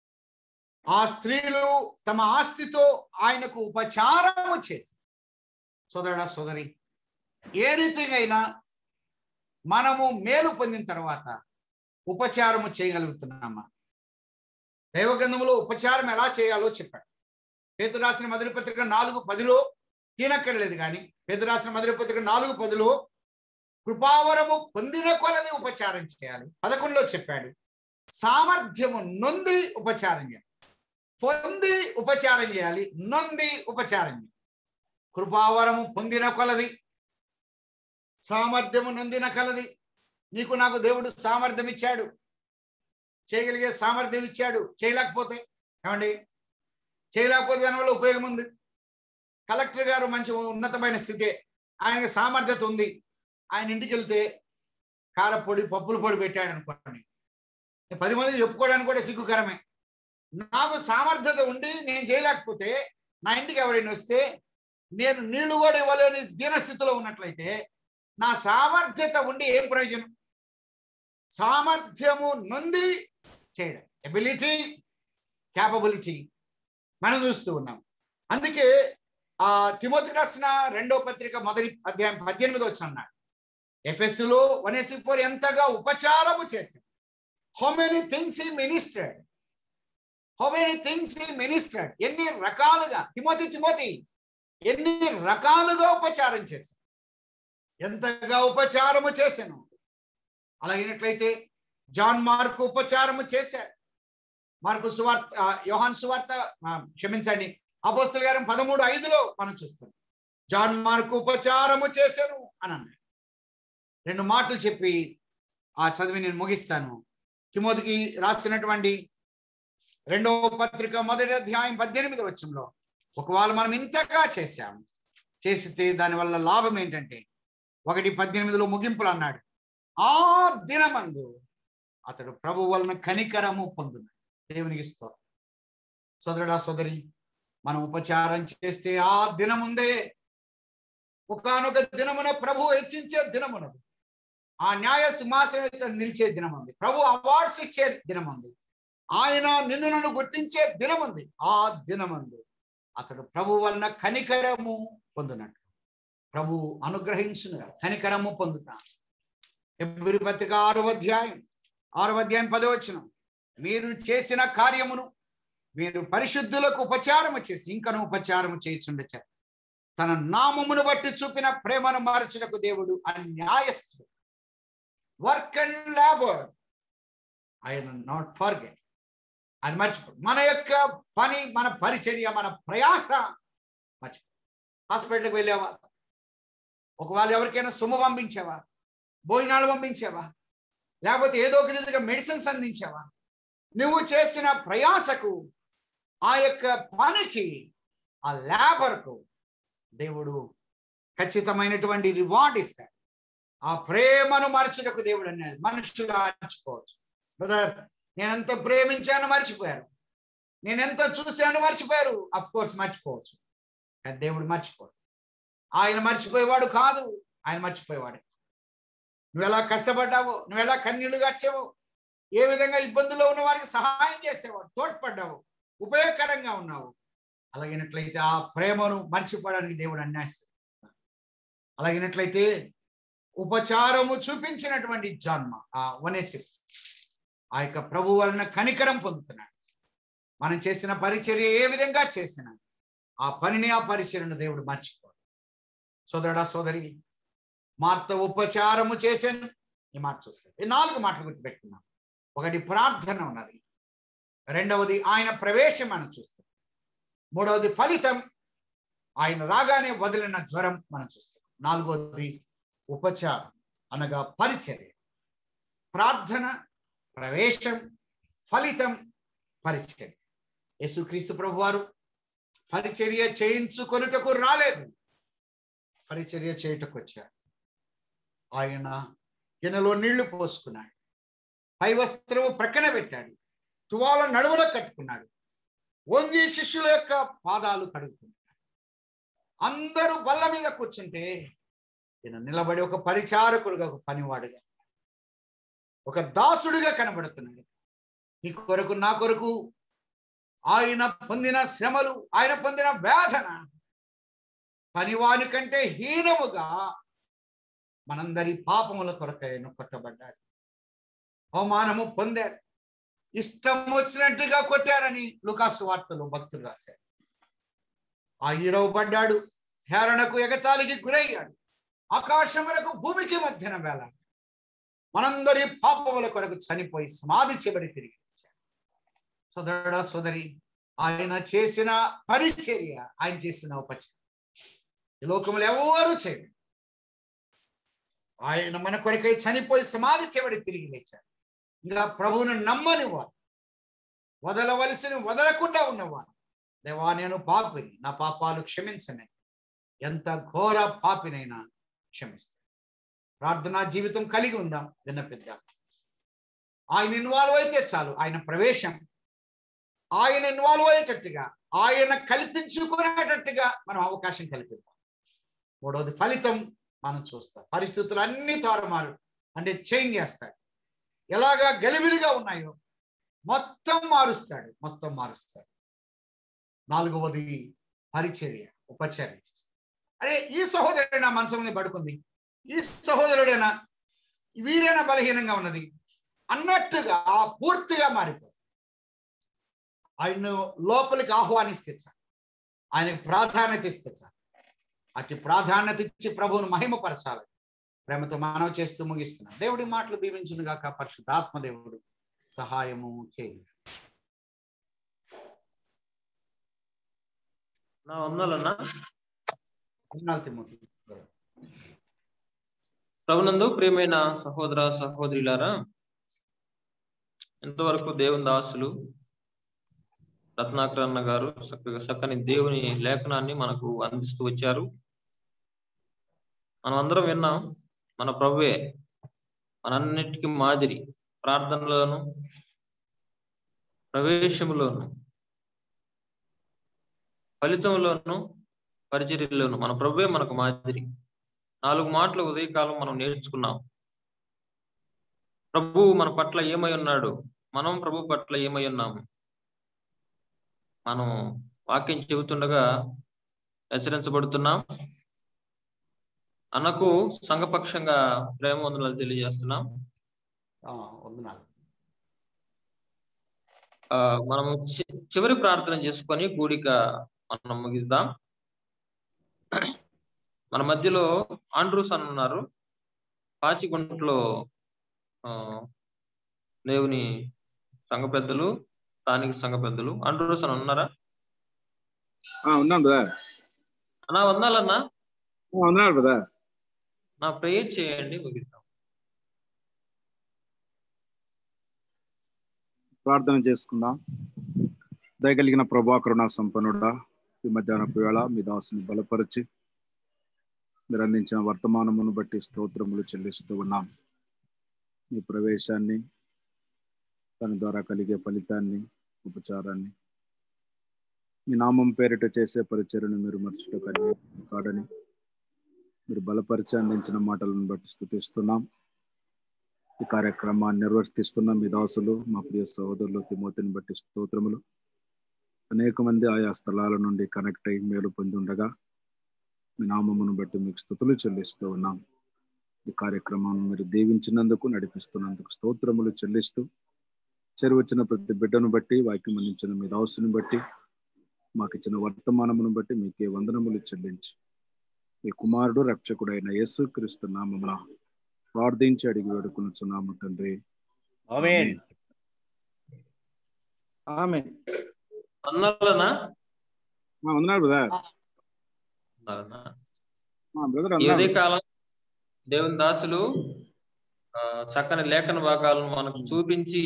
ఆ స్త్రీలు తమ ఆస్తితో ఆయనకు ఉపచారము చేసి. సోదరుడా, సోదరి, ఏ రీతిగా అయినా మనము మేలు పొందిన తర్వాత ఉపచారము చేయగలుగుతున్నామా? దైవగ్రంథంలో ఉపచారం ఎలా చేయాలో చెప్పాడు. పేతురు రాసిన మొదటి పత్రిక 4:10 తినక్కర్లేదు, కానీ పేతురు రాసిన మొదటి పత్రిక 4:10 కృపావరము పొందిన కొలది ఉపచారం చేయాలి. 11 చెప్పాడు, సామర్థ్యము నొంది ఉపచారం చేయాలి. పొంది ఉపచారం చేయాలి, నొంది ఉపచారం చేయాలి. కృపావరము పొందిన కొలది, సామర్థ్యము నొందిన కలది. నీకు నాకు దేవుడు సామర్థ్యం ఇచ్చాడు, చేయగలిగే సామర్థ్యం ఇచ్చాడు. చేయలేకపోతే ఏమండి, చేయలేకపోతే దానివల్ల ఉపయోగం ఉంది. కలెక్టర్ గారు మంచి ఉన్నతమైన స్థితే, ఆయనకి సామర్థ్యత ఉంది. ఆయన ఇంటికి వెళ్తే కారపొడి, పప్పుల పొడి పెట్టాడు అనుకోండి, 10 మంది చెప్పుకోవడానికి కూడా సిగ్గుకరమే. నాకు సామర్థ్యత ఉండి నేను చేయలేకపోతే, నా ఇంటికి ఎవరైనా వస్తే నేను నీళ్లు కూడా ఇవ్వలేని దీనస్థితిలో ఉన్నట్లయితే నా సామర్థ్యత ఉండి ఏం ప్రయోజనం? సామర్థ్యము నొంది చేయడం, ఎబిలిటీ, క్యాపబిలిటీ మనం చూస్తూ ఉన్నాం. అందుకే తిమోతికి రాసిన 2వ పత్రిక 1వ అధ్యాయం 18వ వచనం అన్నాడు, ఎఫెసులో 1:4 ఎంతగా ఉపచారము చేశాడు. How many things he ministered, how many things he ministered. ఎన్ని రకాలుగా తిమోతి ఎన్ని రకాలుగా ఉపచారం చేశాడు, ఎంతగా ఉపచారము చేశాను. అలాగినట్లయితే జాన్ మార్కు ఉపచారము చేశాడు. మార్కు సువార్త, యోహాను సువార్త, క్షమించండి, అపోస్తలుల కార్యం 13:5 మనం చూస్తాం, జాన్ మార్కు ఉపచారము చేశాను అని అన్నాడు. 2 మాటలు చెప్పి చదివి నేను ముగిస్తాను. తిమోతికి రాసినటువంటి 2వ పత్రిక 1వ అధ్యాయం 18వ వచనంలో, ఒకవేళ మనం ఇంతగా చేశాము, చేస్తే దానివల్ల లాభం ఏంటంటే 1:18 ముగింపులు అన్నాడు, ఆ దినమందు అతడు ప్రభు వలన కనికరము పొందున్నాడు. దేవునికి స్తోత్రం. సోదరుడా, సోదరి, మనం ఉపచారం చేస్తే ఆ దినముందే, ఒకానొక దినమున ప్రభు హెచ్చించే దినమునది, ఆ న్యాయ సింహాసనం నిలిచే దినం ఉంది, ప్రభు అవార్డ్స్ ఇచ్చే దినం ఉంది, ఆయన నిన్ను నన్ను గుర్తించే దినం ఉంది. ఆ దినమందు అతడు ప్రభు వలన కనికరము పొందునట్టు ప్రభు అనుగ్రహించును, కనికరము పొందుతా. హెబ్రీ పత్రిక 6వ అధ్యాయం 10వ వచనం, మీరు చేసిన కార్యమును మీరు పరిశుద్ధులకు ఉపచారము చేసి ఇంకను ఉపచారము చేయుచుండె, తన నామమును బట్టి చూపిన ప్రేమను మార్చుటకు దేవుడు అన్యాయస్తుడు. Work and labour I will not forget. అది మర్చిపో. మన యొక్క పని, మన పరిచర్య, మన ప్రయాస మర్చిపో. హాస్పిటల్కి వెళ్ళావా? ఒకవేళ ఎవరికైనా సొమ్ము పంపించావా? భోజనాలు పంపించావా? లేకపోతే ఏదో ఒక రీతిగా మెడిసిన్స్ అందించావా? నువ్వు చేసిన ప్రయాసకు, ఆ యొక్క పనికి, ఆ లేబర్కు దేవుడు ఖచ్చితమైనటువంటి రివార్డ్ ఇస్తాడు. ఆ ప్రేమను మరచుటకు దేవుడు అనేది మనుషులు మర్చిపోవచ్చు. బ్రదర్, నేనెంత ప్రేమించాను మర్చిపోయారు, నేనెంత చూశాను మర్చిపోయారు. అఫ్ కోర్స్ మర్చిపోవచ్చు, కానీ దేవుడు మర్చిపోడు. ఆయన మర్చిపోయేవాడు కాదు, ఆయన మర్చిపోయేవాడు. నువ్వు ఎలా కష్టపడ్డావో, నువ్వు ఎలా కన్నీళ్లు గార్చావో, ఏ విధంగా ఇబ్బందుల్లో ఉన్న వారికి సహాయం చేసేవాడు, తోడ్పడ్డావు, ఉపయోగకరంగా ఉన్నావు. అలాగినట్లయితే ఆ ప్రేమను మర్చిపోవడానికి దేవుడు అన్యాయిస్తాడు. అలాగినట్లయితే ఉపచారము చూపించినటువంటి జన్మ వనేసిఫ్ ఆ యొక్క ప్రభు వలన కనికరం పొందుతున్నాడు. మనం చేసిన పరిచర్య ఏ విధంగా చేసినా ఆ పనిని, ఆ పరిచర్యను దేవుడు మర్చిపోడు. సోదరుడా, సోదరి, మార్త ఉపచారము చేశాను. ఈ మాట చూస్తాను. ఈ 4 మాటలు గుర్తుపెట్టుకున్నాం. ఒకటి ప్రార్థన ఉన్నది, 2వది ఆయన ప్రవేశం మనం చూస్తాం, 3వది ఫలితం, ఆయన రాగానే వదిలిన జ్వరం మనం చూస్తాం, 4వది ఉపచారం అనగా పరిచర్య. ప్రార్థన, ప్రవేశం, ఫలితం, పరిచర్య. యేసుక్రీస్తు ప్రభువారు పరిచర్య చేయించుకొనుటకు రాలేదు, పరిచర్య చేయుటకు వచ్చాడు. ఆయన గిన్నెలో నీళ్లు పోసుకున్నాడు, పై వస్త్రము ప్రక్కన పెట్టాడు, తువాల నడుములో కట్టుకున్నాడు, వంగి శిష్యుల యొక్క పాదాలు కడుగుతున్నాడు. అందరూ బల్ల మీద కూర్చుంటే ఈయన నిలబడి ఒక పరిచారకుడుగా, ఒక పనివాడుగా, ఒక దాసుడిగా కనబడుతున్నాడు. నీ కొరకు, నా కొరకు ఆయన పొందిన శ్రమలు, ఆయన పొందిన వేదన పనివాని కంటే హీనముగా మనందరి పాపముల కొరకు ఆయన కొట్టబడ్డాడు, అవమానము పొందాడు, ఇష్టం వచ్చినట్టుగా కొట్టారని లూకాసు వార్తలో భక్తులు రాశారు. ఆ ఈరవబడ్డాడు, హేళనకు ఎగతాళికి గురయ్యాడు, ఆకాశం వరకు భూమికి మధ్యన వేలాడు. మనందరి పాపముల కొరకు చనిపోయి సమాధి చేయబడి తిరిగి వచ్చాడు. సోదరుడా, సోదరి, ఆయన చేసిన పరిచర్య, ఆయన చేసిన ఉపచర్య ఈ లోకములు ఎవరు చేయరు. ఆయన మన కొరకై చనిపోయి సమాధి చేయబడి తిరిగి లేచాడు. ఇంకా ప్రభువును నమ్మని వారు, వదలవలసిన వదలకుండా ఉన్నవారు, దేవా నేను పాపిని, నా పాపాలు క్షమించని, ఎంత ఘోర పాపినైనా క్షమిస్తాను. ప్రార్థనా జీవితం కలిగి ఉందాం, విన్నపిద్దాం. ఆయన ఇన్వాల్వ్ అయితే చాలు. ఆయన ప్రవేశం, ఆయన ఇన్వాల్వ్ అయ్యేటట్టుగా, ఆయన కల్పించుకునేటట్టుగా మనం అవకాశం కల్పిద్దాం. మూడవది ఫలితం మనం చూస్తాం. పరిస్థితులు అన్ని తారుమారు అంటే చేంజ్ చేస్తాడు. ఎలాగా గలిబిలిగా ఉన్నాయో మొత్తం మారుస్తాడు, మొత్తం మారుస్తాడు. నాలుగవది పరిచర్య, ఉపచర్య చేస్తాడు. అరే, ఈ సహోదరుడైనా మనసుని పడుకుంది, ఈ సహోదరుడైనా వీరైనా బలహీనంగా ఉన్నది అన్నట్టుగా పూర్తిగా మారిపోతుంది. ఆయన లోపలికి ఆహ్వానిస్తే చాలు, ఆయనకు ప్రాధాన్యత ఇస్తే చాలు. అతి ప్రాధాన్యత ఇచ్చి ప్రభువును మహిమపరచాలి. ప్రేమతో మనవి చేస్తూ ముగిస్తున్నాం. దేవుడి మాటలు దీవించును గాక. పరిశుద్ధాత్మ దేవుడు సహాయము చేయి. ప్రభునందు ప్రియమైన సహోదర సహోదరులారా, ఎంతవరకు దేవుని దాసులు రత్నాకర్ అన్న గారు చక్కని దేవుని లేఖనాన్ని మనకు అందిస్తూ వచ్చారు. మనం అందరం విన్నాం. మన ప్రభువే మనంన్నిటికీ మాదిరి. ప్రార్థనలోను, ప్రవేశములోను, ఫలితంలోను, పరిచర్యలోను మన ప్రభువే మనకు మాదిరి. 4 మాటలు ఉదయకాలం మనం నేర్చుకున్నాం. ప్రభువు మన పట్ల ఏమై ఉన్నాడు, మనం ప్రభు పట్ల ఏమై ఉన్నాము. మనం వాక్యం చెబుతుండగా హెచ్చరించబడుతున్నాం. అన్నకు సంఘపక్షంగా ప్రేమ వందనాలు తెలియజేస్తున్నాం. మనము చివరి ప్రార్థన చేసుకొని కూడిక మనం ముగిద్దాం. మన మధ్యలో ఆండ్రూస్ అని ఉన్నారు, పాచిగుంటలో దేవుని సంఘ పెద్దలు, స్థానిక సంఘ పెద్దలు. ఆండ్రూస్ అని ఉన్నారా? ఉన్నాను బ్రదర్. అన్నా వందాలన్నా. ఉన్నాడు బ్రదర్. నా ప్రేయర్ చేయండి, ముగిద్దాం. ప్రార్థన చేసుకుందాం. దయగలిగిన ప్రభా, కరుణా సంపన్నుడా, ఈ మధ్యాహ్నపు వేళ మీ దాసుని బలపరిచి మీరు అందించిన వర్తమానమును బట్టి స్తోత్రములు చెల్లిస్తూ ఉన్నాం. మీ ప్రవేశాన్ని, దాని ద్వారా కలిగే ఫలితాన్ని, ఉపచారాన్ని, మీ నామం పేరిట చేసే పరిచర్యను మీరు మర్చుట కాడని మీరు బలపరిచి అందించిన మాటలను బట్టి స్తుతిస్తున్నాం. ఈ కార్యక్రమాన్ని నిర్వర్తిస్తున్న మీ దాసులు, మా ప్రియ సహోదరులు తిమోతిని బట్టి స్తోత్రములు. అనేక మంది ఆయా స్థలాల నుండి కనెక్ట్ అయ్యి మేలు పొంది ఉండగా మీ నామమును బట్టి మీకు స్తుతులు చెల్లిస్తూ ఉన్నాం. ఈ కార్యక్రమాన్ని మీరు దీవించినందుకు, నడిపిస్తున్నందుకు స్తోత్రములు చెల్లిస్తూ, చేరువచ్చిన ప్రతి బిడ్డను బట్టి, వాక్యం అందించిన మీ దాసుని బట్టి, మాకు ఇచ్చిన వర్తమానమును బట్టి మీకే వందనములు చెల్లించి మీ కుమారుడు రక్షకుడైన యేసుక్రీస్తు నామమున ప్రార్థించి అడిగి వేడుకొనుచున్నాము తండ్రి. ఆమేన్. ఆమేన్. అన్నారన్నా? ఉన్నాడు బ్రదర్. ఈ ఉదయ కాలం దేవుని దాసులు చక్కని లేఖన భాగాలను మనకు చూపించి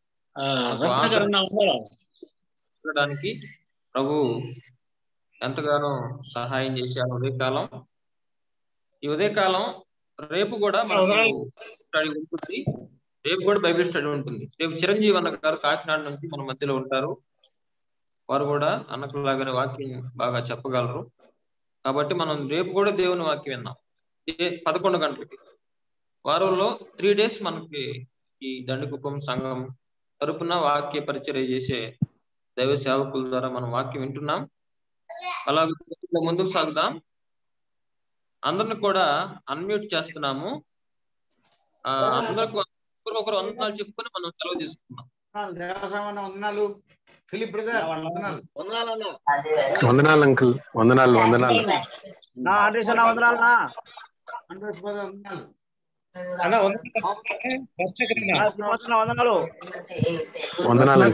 ఉండడానికి ప్రభు ఎంతగానో సహాయం చేశారు ఉదయకాలం. ఈ ఉదయకాలం రేపు కూడా మనకు స్టడీ ఉంటుంది. రేపు కూడా బైబిల్ స్టడీ ఉంటుంది. రేపు చిరంజీవి అన్న గారు కాకినాడ నుంచి మన మధ్యలో ఉంటారు. వారు కూడా అన్నకు లాగానే వాక్యం బాగా చెప్పగలరు. కాబట్టి మనం రేపు కూడా దేవుని వాక్యం విన్నాం 11 గంటలకి. వారంలో 3 days మనకి ఈ దండికుప్పం సంఘం తరపున వాక్య పరిచర్య చేసే దైవ సేవకుల ద్వారా మనం వాక్యం వింటున్నాం. అలాగే ముందుకు సాగుదాం. అందరిని కూడా అన్మ్యూట్ చేస్తున్నాము. అందరికి ఒకరు వందనాలు చెప్పుకొని మనం సెలవు తీసుకున్నాం. వందనాలు ఫిలిప్ బ్రదర్, వందనాలు అంకుల్, వందనాలు వందనాలు వందనాలు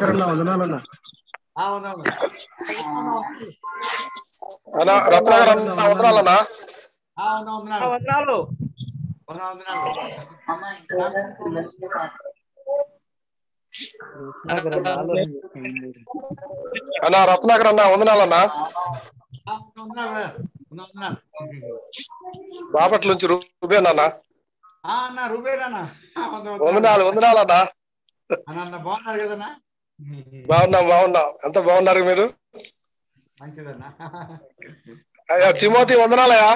అన్నా రత్నాకర్ అన్న వందనాలన్నా. బాపట్ల నుంచి రూబేన్ అన్న. వందనాలు వందనాలన్నా. బాగున్నారు కదన్నా? బాగున్నాం. ఎంత బాగున్నారు మీరు? మంచిదన్నా. అయ్యా తిమోతి వందనాలయ్యా.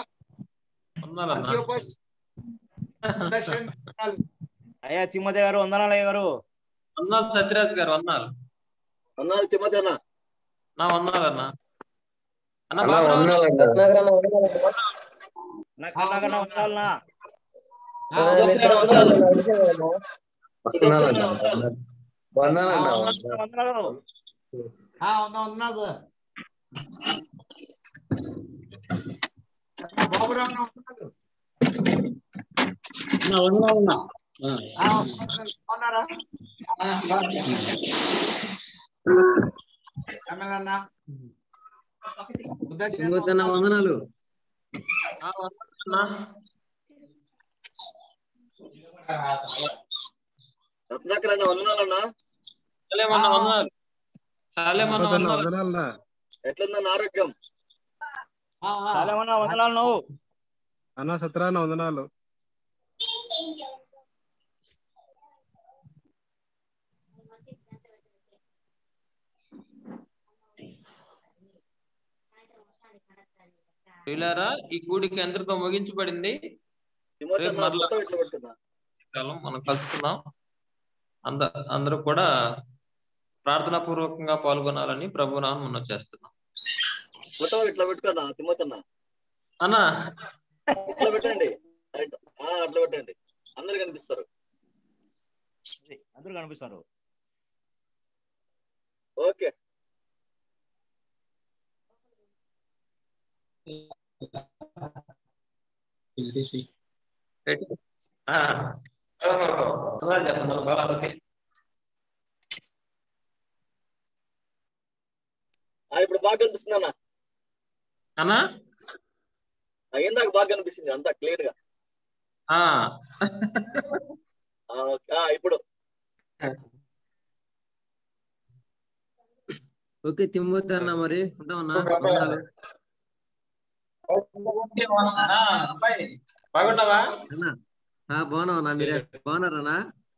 అయ్యా తిమోతి గారు వందనాలయ్య గారు. వందనాలు సత్యరాజ్ గారు. వందనాలు తిమోతి అన్న. వందనాలు అన్న. వందనాలు. రత్నాకర్ అన్న వందనాలన్నా. ఎట్లుందన్న ఆరోగ్యం? వందనాలు నువ్వు అన్న. సత్యనారాయణ వందనాలు. ప్రియులారా, ఈ కూడిక ఎంతటితో ముగించబడింది. మనం కలుసుకుందాం. అందరూ కూడా ప్రార్థనా పూర్వకంగా పాల్గొనాలని ప్రభునామం మనం చేస్తున్నాం. ఇట్లా పెట్టుకున్నా తిమ్మతన్న అన్నా, ఇట్లా పెట్టండి. అట్లా పెట్టండి. అందరు కనిపిస్తారు. ఓకే. ఇప్పుడు బాగా కనిపిస్తుంది అన్న. అన్నా ఇందాక బాగా కనిపిస్తుంది అంతా క్లియర్ గా. ఇప్పుడు ఓకే తిమ్మోతి అన్న, మరి ఉంటామన్నా. బాగున్నావా? బాగున్నావన్నా. మీరు బాగున్నారన్నా?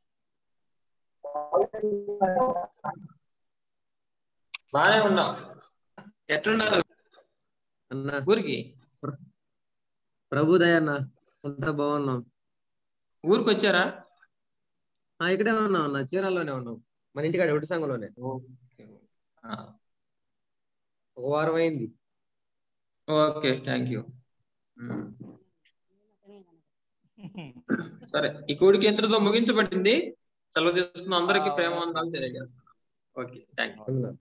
బాగానే ఉన్నాం. ఎట్లున్నారు అన్నా? ఊరికి ప్రభుదయ అన్న, అంతా బాగున్నాం. ఊరికి వచ్చారా? ఇక్కడే ఉన్నాం అన్న, చీరాల్లోనే ఉన్నాం. మన ఇంటికాడ ఒకటి సంఘంలోనే. 1 వారం అయింది. Okay, thank you. సరే, ఈ కూడికి ఎంతటితో ముగించబడింది. సెలవు తీసుకున్న అందరికీ ప్రేమ వందనాలు తెలియజేస్తున్నాం. Okay, thank you.